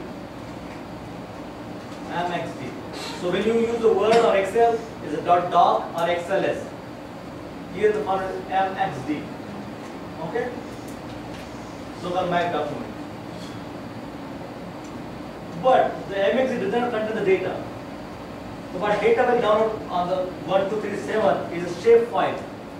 M X D. So when you use the Word or Excel, is a dot doc or X L S. Here the format is M X D. Okay. So the map document. But the M X D does not contain the data. So what data will download on the one two three seven is a shape file.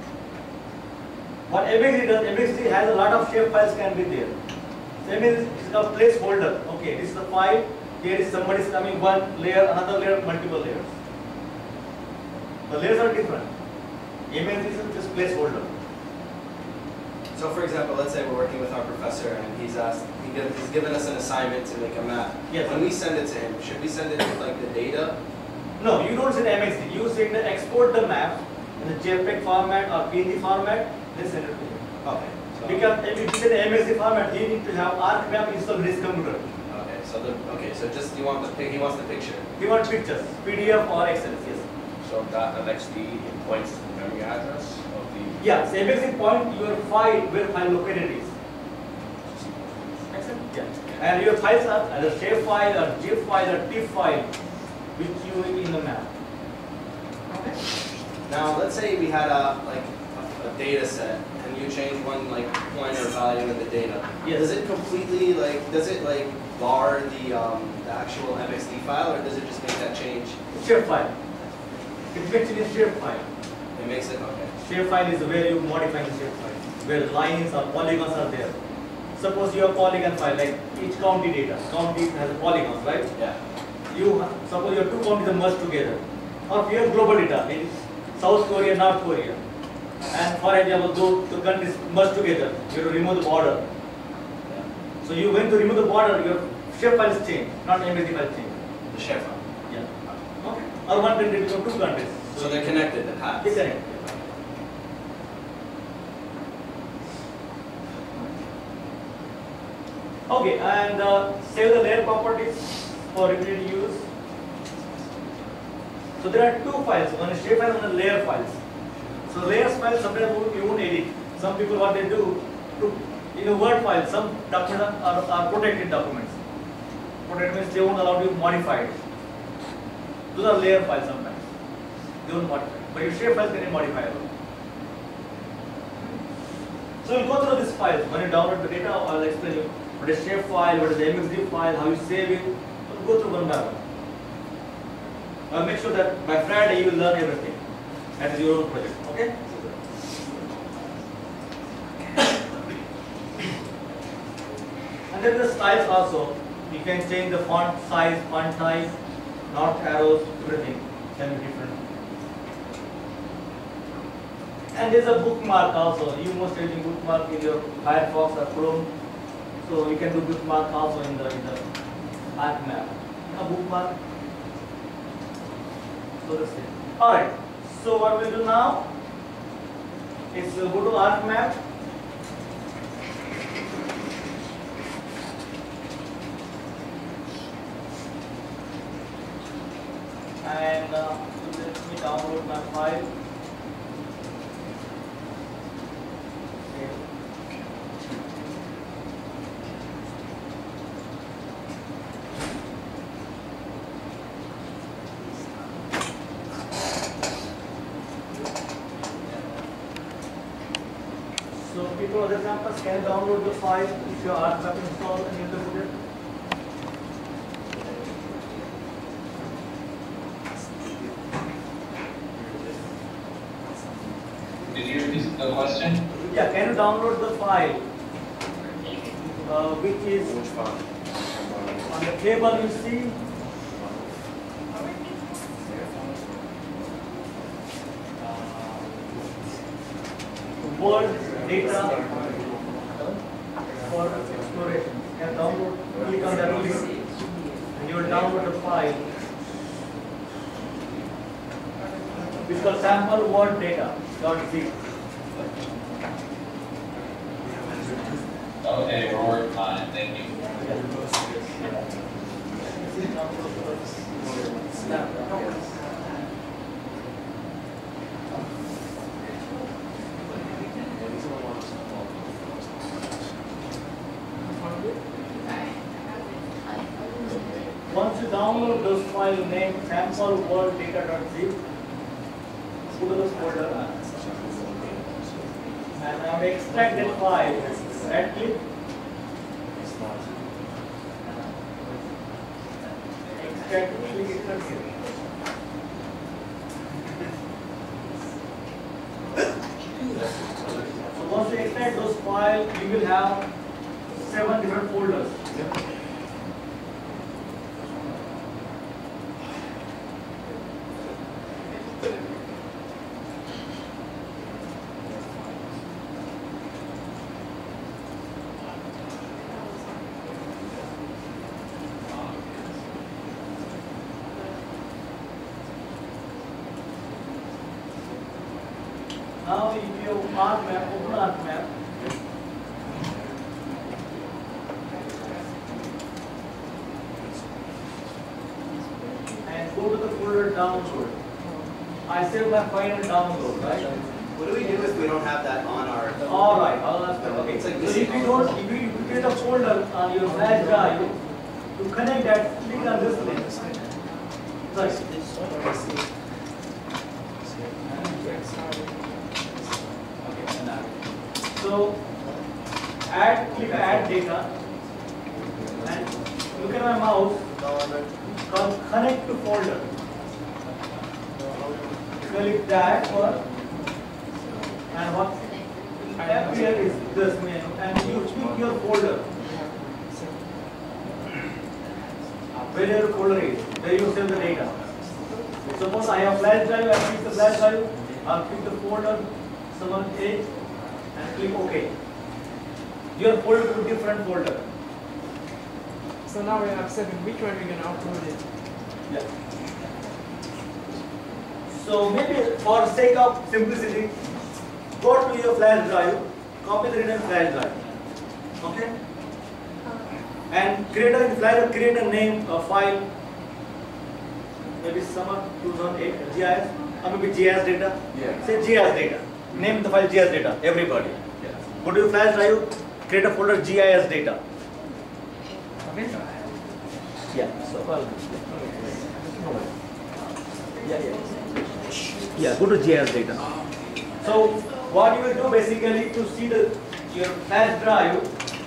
What M X D does, M X D has a lot of shape files can be there. So M X D is a placeholder. Okay, this is the file. Here is somebody is coming one layer, another layer, multiple layers. The layers are different. M X D is just placeholder. So, for example, let's say we're working with our professor and he's asked, he gives, he's given us an assignment to make a map. Yes. When we send it to him, should we send it with like the data? No, you don't send M X D. You send the export the map in the JPEG format or P N G format. Then send it to him. Okay. Because if it is an M S D format, you need to have ArcMap installed in his computer. Okay, so the okay, so just you want the pic- he wants the picture. He wants pictures, P D F or Excel, yes. So that N X D points to the memory address of the. Yeah, so M S D point your file where file located is. Excel? Yeah. And your files are either shape file or zip file or TIFF file, which you in the map. Okay. Now let's say we had a like a, a data set and you change one like pointer value in the data. Yes. Does it completely like does it like bar the um the actual M X D file or does it just make that change? Shape file. It makes it a shape file. It makes it okay. Shape file is where you modify the shape file, where lines or polygons are there. Suppose you have polygon file, like each county data. County has a polygons, right? Yeah. You suppose your two counties are merged together. Or you have global data, in South Korea, North Korea. And for example, those two countries merged together, you have to remove the border. Yeah. So you when to remove the border, your shape file is changed, not M S D file changed. The shape file. Yeah. Okay. Or one country become two countries. So they're connected, the paths. They connect. Okay, and uh, save the layer properties for repeated use. So there are two files, one is shape file and one is layer files. So layers files sometimes you won't edit. Some people what they do, to, in a Word file, some documents are, are protected documents. Protected means they won't allow you to modify it. Those are layer files sometimes. They won't modify. But your shape files can be modifiable. So we'll go through this files. When you download the data, I'll explain you what is shape file, what is the M S D file, how you save it. We'll go through one by one. I'll make sure that by Friday you will learn everything. That is your own project. Okay? And then the styles also. You can change the font size, font type, not arrows, everything can be different. And there's a bookmark also. You must using bookmark in your Firefox or Chrome. So you can do bookmark also in the in the ArcMap. A bookmark. So that's it. Alright. So what we'll do now is we'll go to ArcMap. And uh, let me download my file. So people other campus can download the file if your ArcMap installed and you can put it. Did you repeat the question? Yeah, can you download the file uh, which is Which font? on the table you see? World data for exploration. You can download, click on that link and you will download the file. It's called sample word data dot zip. Okay, we're working on it. Thank you. Once you download those file name sample word data dot zip, go to this folder and I will extract that file. Right click. Extract, click extract here. So once you extract those files, you will have seven different folders. Now if you ArcMap, open ArcMap, folder download. I save my file and download, right? What do we do if we don't have that on our? All right, I'll ask you. Okay. It's like So missing if you all don't, if you if you create a folder on your flash drive, to connect that, click on this link. Sorry. So add, click add data, and look at my mouse. Called connect to folder. Click that one, and what appear is this menu, and you pick your folder. Where your folder is, where you save the data. Suppose I have flash drive, I pick the flash drive, I'll pick the folder, someone A, and click OK. Your folder to different folder. So now we have seven. Which one we're gonna upload it? Yeah. So maybe for sake of simplicity, go to your flash drive, copy the written flash drive. Okay? And create a flash, create a name, a file, maybe summer two thousand eight G I S, or maybe G I S data. Yeah. Say G I S data. Name the file G I S data, everybody. Yes. Go to your flash drive, create a folder G I S data. Okay? Yeah. So, yeah, yeah. Yeah, go to G I S data. So, what you will do basically to see the your flash drive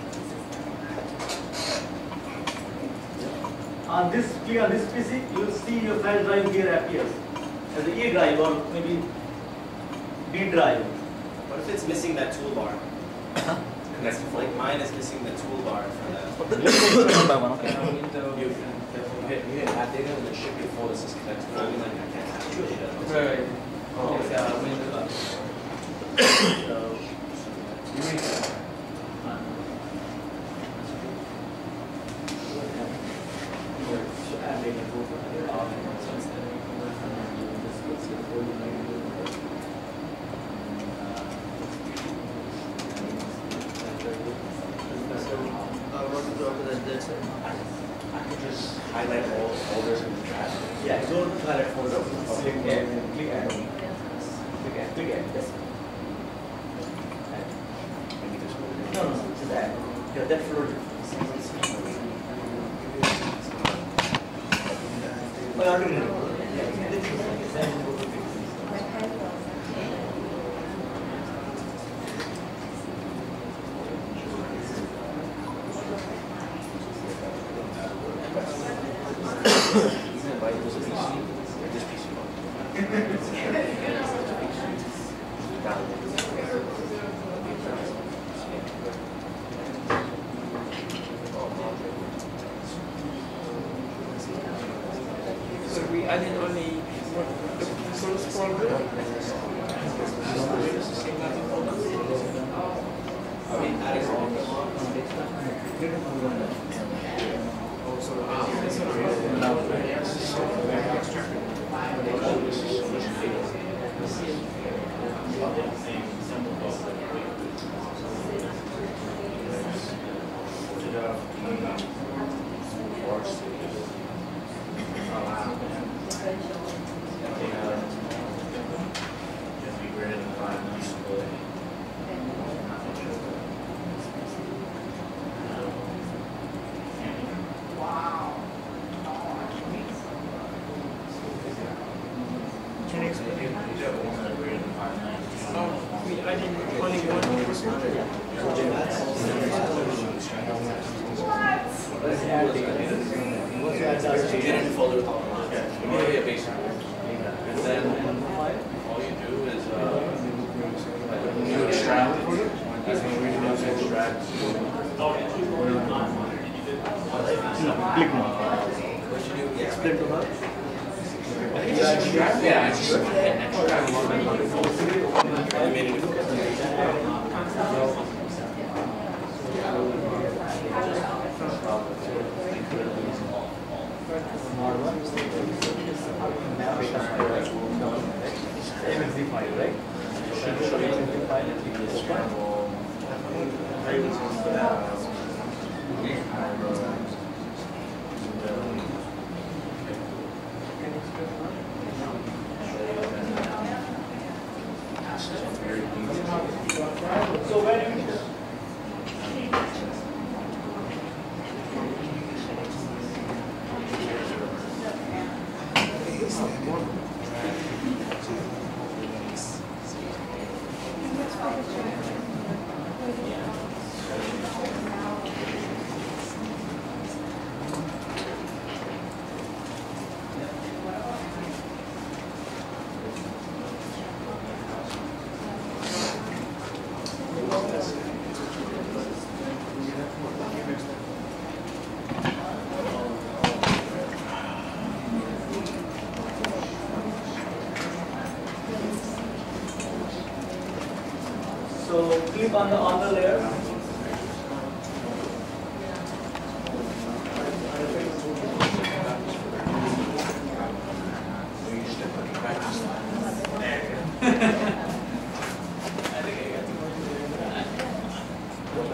on this click on this P C, you will see your flash drive here appears as an E drive or maybe D drive. What if it's missing that toolbar? Connect to Like mine is missing the toolbar for that. One by one, okay. You, you hit, you hit add data and then ship your folder says connect to folder. Like I can't have two data. Right. Oh, It's, uh, Windows. So, You mean I could just highlight all the folders in the trash. yeah, go to highlight folder, click add, click add, click add, click add. Yes. Maybe this one. No, no, no, just add. Yeah, that folder. Well, I already know. So we added only what the source folder. Are we adding all of them? Also, this one. Oh, we added only one person. Get in folder with all of them. Yeah, yeah, basically. And then all you do is uh, you extract. That's when we do is extract. Click now. Explain to her. Yeah, it's just extract one. I made it. M X Z file, right? Should show you M X Z file and click this one. Can you explain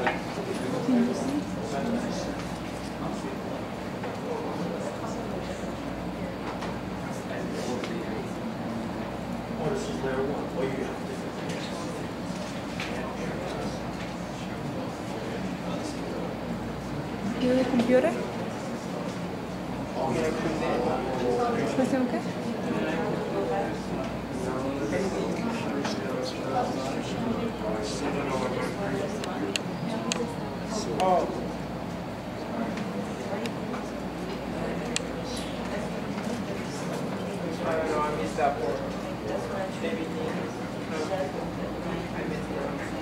Oh, this is layer one. Oh, you have ¿Y de computer? Oh, yeah. ¿Pues tengo qué? Oh. I don't know, I missed that part. Maybe. I missed it.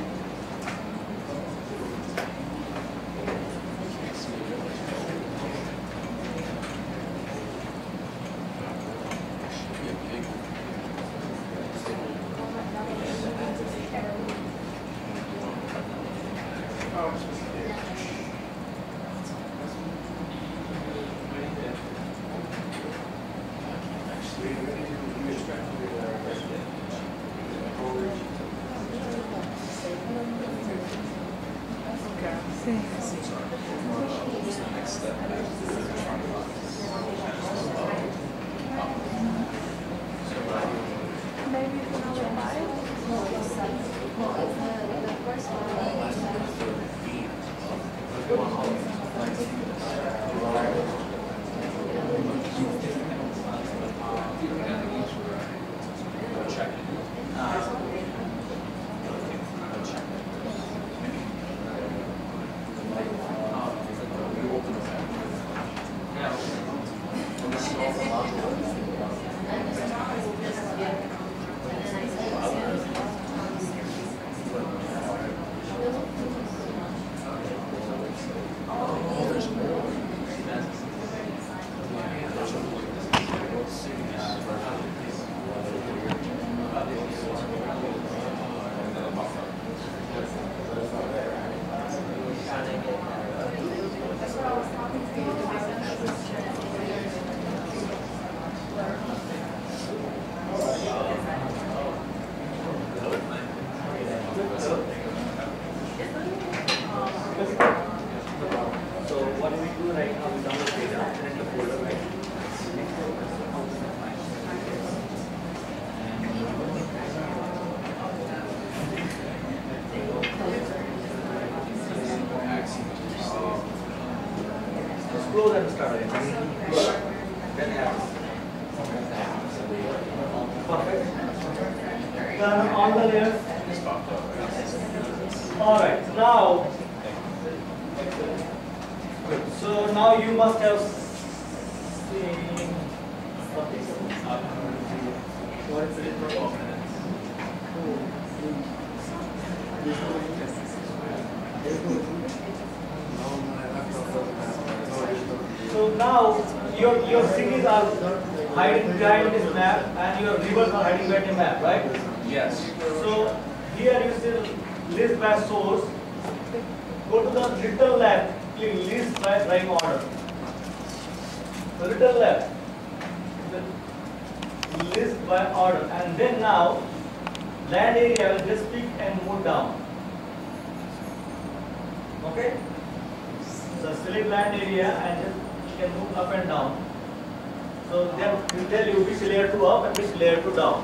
Close and start again. Close. Then have. Perfect. Turn on the left. Alright, now. Good. So now you must have seen something. What is it? So now your your cities are hiding behind this map and your rivers are hiding behind the map, right? Yes. So here you see list by source. Go to the little left, click list by drawing order. The little left, the list by order, and then now land area will just pick and move down. Okay? So select land area and just you can move up and down. So then will tell you which layer to up and which layer to down.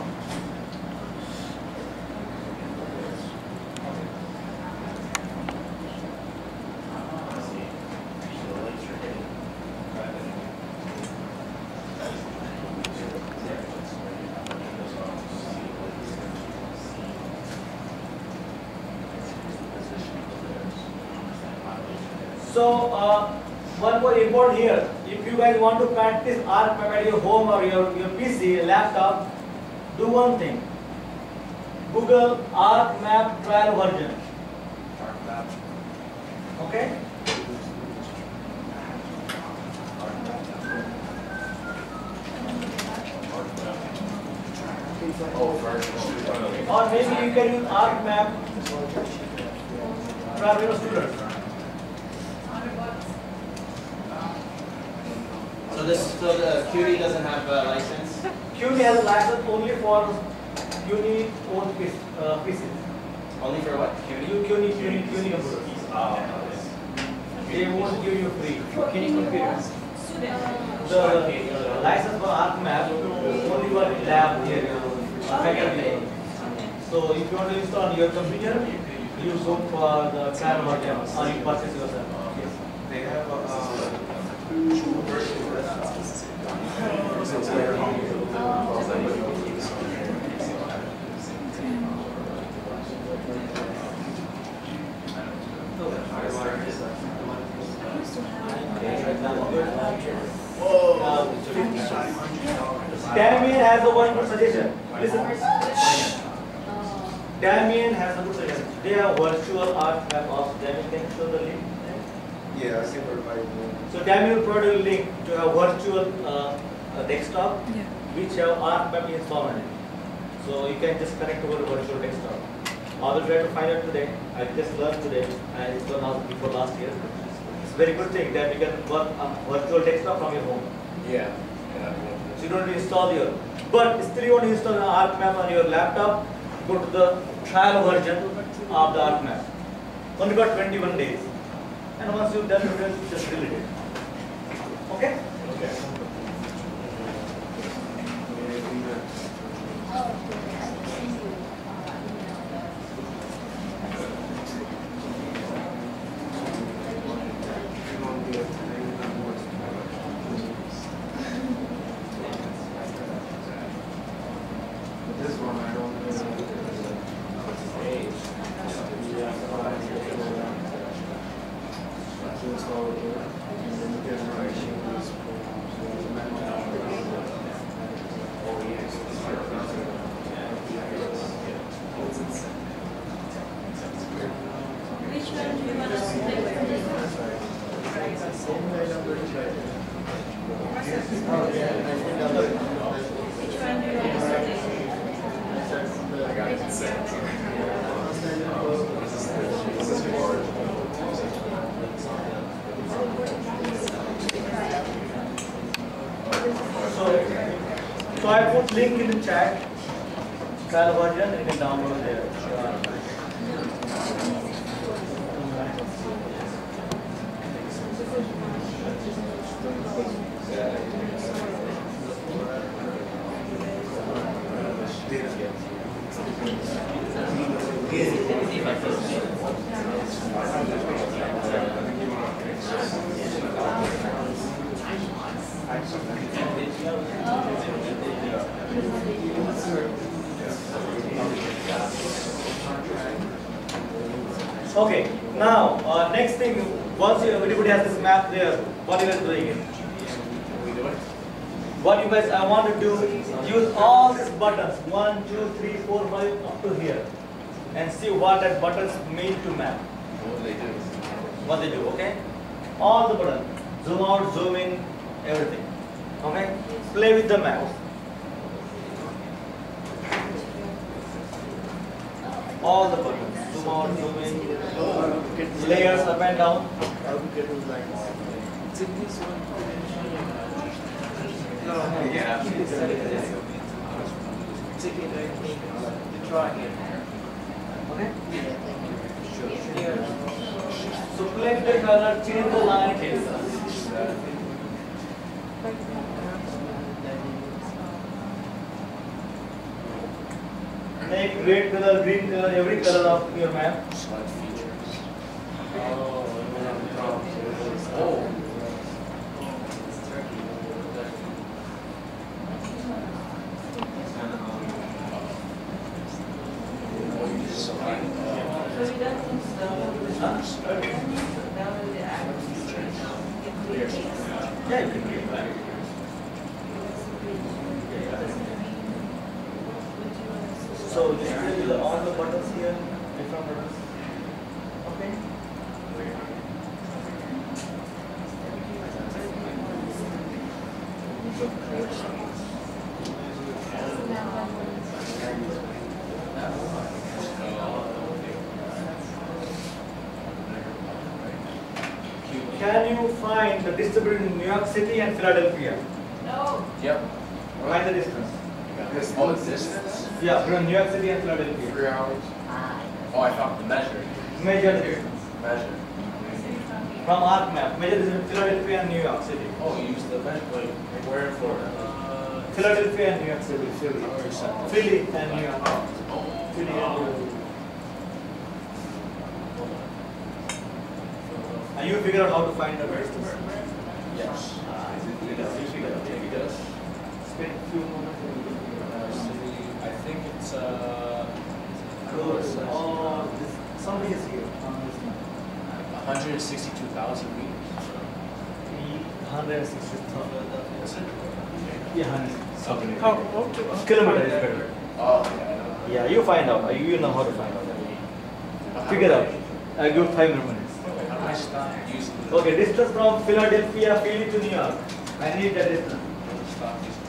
So uh, one more important here, if you guys want to practice arc map at your home or your, your P C, laptop, do one thing. Google arc map trial version. Okay? Or maybe you can use arc map trial version students. So this, so the Q D doesn't have a license? Q D has a license only for Q D own P C. Uh, P Cs. Only for what? Q D? Q D, Q D, Q D computers. They won't give you free. Can you compare? The license for ArcMap only for lab area, faculty. So if you want to install on your computer, you go for the trial version or you purchase yourself. Yes. They have a uh, two versions. Damien has a one good suggestion. Listen. Damien has a good suggestion. They have virtual art map of Damien. Can you show the link? Yeah, I see where everybody. So Damien will provide a link to a virtual uh, uh, desktop Yeah. which have art map installed on it. So you can just connect over the virtual desktop. I will try to find out today. I just learned today and it's done out before last year. It's a very good thing that you can work on virtual desktop from your home. Yeah. So you don't install your, but still you want to install an ArcMap on your laptop, go to the trial version of the ArcMap. Only got twenty-one days. And once you've done it, just delete it. Okay? Okay. This one I don't Which one do you want to take? Which one do you want to take? So, so I put link in the chat, trial version, and you can download there. Okay, now uh, next thing, once you, everybody has this map there, what you guys doing it? What you guys, I want to do, use all these buttons, one, two, three, four, five, up to here, and see what that buttons mean to map. What do they do? What they do, okay? All the buttons, zoom out, zoom in, everything, okay? Play with the map. All the buttons, zoom out, zoom in, layers up and down. Yeah. Okay? So play with the color, change the line. Make red color, green color, every color of your map. Select features. Oh. So we don't install. Download the app. Yeah, you can get that. So just play with all the buttons here, different buttons. Okay. Can you find the distribution in New York City and Philadelphia? No. Yep. Find the distance. Oh, the distance? Yeah, from New York City and Philadelphia. Three hours. Oh, I found the measure. Measure the distance. Measure. From ArcMap, measure this in Philadelphia and New York City. Oh, you use the measure, like, where in Florida? Philadelphia and New York City. Philly. Philly and New York. Philly and New York. And you figure out how to find the best. Yes. Yes. Spend a few moments and you can figure it out. I think it's, uh, Close. Oh, this, somebody is here. on this one. one hundred sixty-two thousand meters. one hundred sixty thousand. Is it? Yeah, one hundred. Something. How, how to, Kilometer is better. Oh, yeah. Yeah, you find out. You you know how to find out. Figure out. I'll give five more minutes. How do I stop using the? Okay, distance from Philadelphia, Philly to New York. I need that distance. Stop using